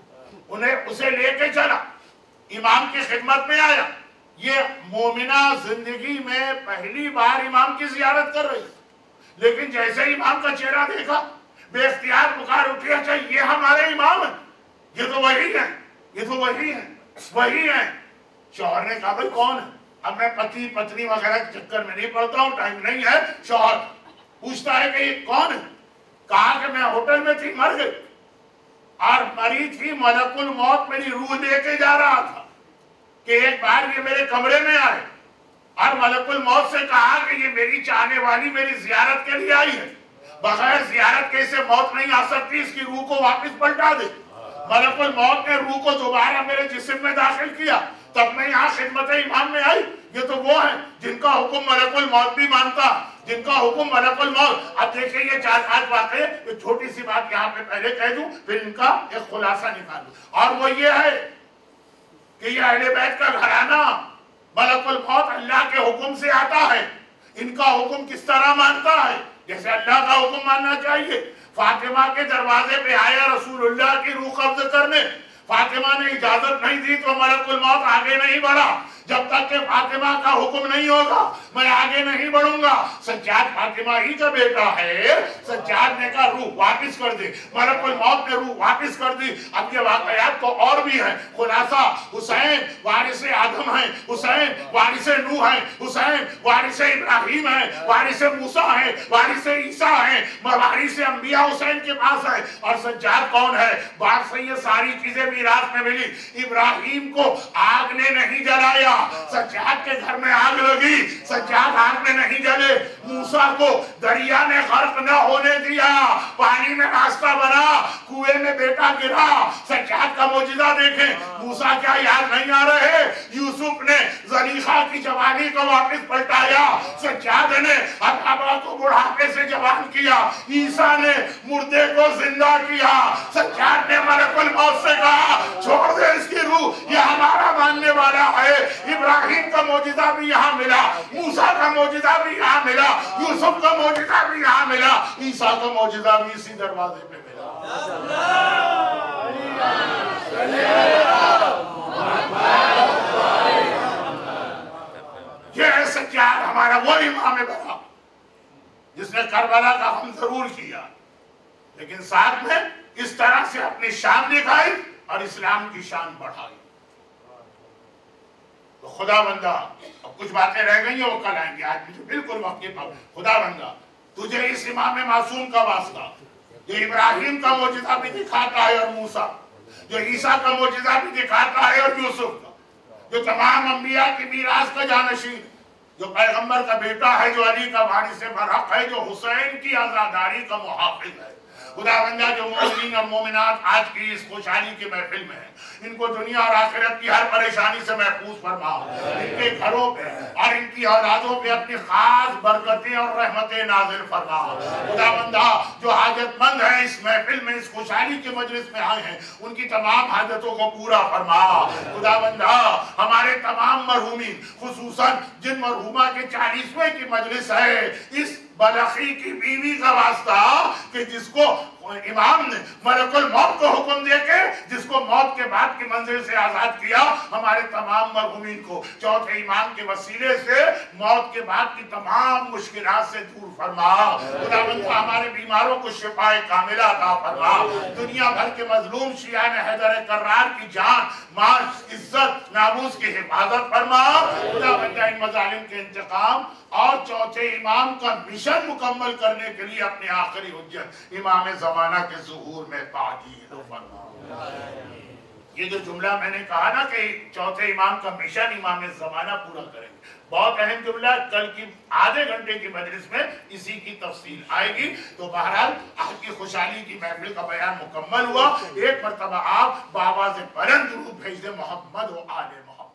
اسے لے کے چلا، امام کی خدمت میں آیا. یہ مومنہ زندگی میں پہلی بار امام کی زیارت کر رہی، لیکن جیسے امام کا چہرہ دیکھا بے اختیار پکار اٹھی، اچھا یہ ہمارے امام ہیں، یہ تو وہی ہیں، یہ تو وہی ہیں، وہی ہیں. شوہر نے کہا بھائی کون ہے؟ اب میں پتی پتنی وغیرہ کے چکر میں نہیں پڑتا ہوں، ٹائم نہیں ہے. شوہر پوچھتا ہے کہ یہ کون ہے؟ کہا کہ میں ہوٹل میں تھی، مر گئی، اور مری تھی، ملک الموت میری روح لے کے جا رہا تھا کہ ایک بار یہ میرے کمرے میں آئے اور ملک الموت سے کہا کہ یہ میری چاہنے والی میری زیارت کے لیے آئی ہے، بغیر زیارت کے اسے موت نہیں آ سکتی، اس کی روح کو واپس پلٹا دے. ملک الموت نے روح کو دوبارہ میرے جسم میں داخل کیا، تب میں یہاں خدمت امام میں آئی. یہ تو وہ ہیں جن کا حکم ملک الموت بھی مانتا، جن کا حکم ملک الموت. اب دیکھیں یہ 4-5 باتیں، ایک چھوٹی سی بات یہاں پہ پہلے کہہ دوں پھر ان کا ایک خلاصہ نکالوں، اور وہ یہ ہے کہ یہ اہل بیت کا گھرانہ ملک الموت اللہ کے حکم سے آتا ہے. ان کا حکم کس طرح مانتا ہے؟ جیسے اللہ کا حکم ماننا چاہیے. فاطمہ کے دروازے پہ آیا رسول اللہ کی روح قبض کرنے، فاطمہ نے اجازت نہیں دی تو ملک الموت آگے نہیں بڑھا. جب تک کہ فاطمہ کا حکم نہیں ہوگا میں آگے نہیں بڑھوں گا. سجاد فاطمہ ہی کا بیٹا ہے، سجاد نے کہا روح واپس کر دے، ملک الموت نے روح واپس کر دی. اب یہ واقعات تو اور بھی ہیں. خلاصہ حسین وارث آدم ہیں، حسین وارث نوح ہیں، حسین وارث ابراہیم ہیں، وارث موسیٰ ہیں، وارث عیسیٰ ہیں، وارث انبیاء حسین کے پاس ہے. اور سجاد کون ہے؟ بات سے یہ ساری چیزیں میراث میں ملی. ابراہیم کو آگ نے نہیں جلایا، سجاد کے گھر میں آگ لگی، سجاد آگ میں نہیں جلے. موسیٰ کو دریا نے غرق نہ ہونے دیا، پانی میں راستہ بنا، کنویں میں بیٹا گرا. سجاد کا معجزہ دیکھیں. موسیٰ کیا یاد نہیں آ رہے؟ یوسف نے زلیخا کی جوانی کو واپس پلٹایا، سجاد نے ابا کو بڑھاپے سے جوان کیا، عیسیٰ نے مردے کو زندہ کیا. سجاد نے ملک الموت سے کہا چھوڑ دے اس کی روح، یہ ہمارا ماننے والا ہے. ابراہیم کا معجزہ بھی یہاں ملا، موسیٰ کا معجزہ بھی یہاں ملا، یوسف کا معجزہ بھی یہاں ملا، عیسیٰ کا معجزہ بھی اسی دروازے پہ ملا. یہ ہے سجاد ہمارا وہ امام بنا جس نے کربلا کا غم ضرور کیا، لیکن ساتھ میں اس طرح سے اپنی شان دکھائی اور اسلام کی شان بڑھائی. تو خدا بندہ اب کچھ باتیں رہ گئی ہیں وہ کل آئیں گے، آج مجھے بالکل وقت کے پاس. خدا بندہ تجھے اس امام معصوم کا واسطہ جو ابراہیم کا معجزہ بھی دکھاتا ہے اور موسیٰ، جو عیسیٰ کا معجزہ بھی دکھاتا ہے اور یوسف کا، جو تمام انبیاء کی میراث کا جانشین، جو پیغمبر کا بیٹا ہے، جو علی کا وارث برحق ہے، جو حسین کی عزاداری کا محافظ ہے. خدا بندہ جو مومنین اور مومنات آج کی اس خوشحالی کی محفل میں ہیں، ان کو دنیا اور آخرت کی ہر پریشانی سے محفوظ فرما، ان کے گھروں پہ اور ان کی اولادوں پہ اپنی خاص برکتیں اور رحمتیں نازل فرما. خدا بندہ جو حاجت مند ہیں اس محفل میں، اس خوشحالی کے مجلس میں آئے ہیں، ان کی تمام حاجتوں کو پورا فرما. خدا بندہ ہمارے تمام مرحومین، خصوصاً جن مرحومہ کے 40ویں کی مجلس ہے، اس بلخی کی بیوی کا واسطہ کہ جس کو امام نے ملک الموت کو حکم دے کے جس کو موت کے بعد کی منزل سے آزاد کیا، ہمارے تمام مرحومین کو چوتھے امام کے وسیلے سے موت کے بعد کی تمام مشکلات سے دور فرما. خداوند ہمارے بیماروں کو شفاء کاملہ عطا فرما. دنیا بھر کے مظلوم شیعان حیدر کرار کی جان مال عزت ناموس کی حفاظت فرما. خداوند ان مظالم کے انتقام اور چوتھے امام کا مشن مکمل کرنے کے لیے اپنے آخری حجت امام زمانہ کے ظہور میں تعجیل فرما. یہ جو جملہ میں نے کہا نا کہ چوتھے امام کا مشن امام زمانہ پورا کریں گے، بہت اہم جملہ. کل کی آدھے گھنٹے کی مجلس میں اسی کی تفصیل آئے گی. تو بہرحال آج کی خوشحالی کی محفل کا بیان مکمل ہوا. ایک مرتبہ آپ بآواز بلند درود بھیج دیں محمد و آل محمد.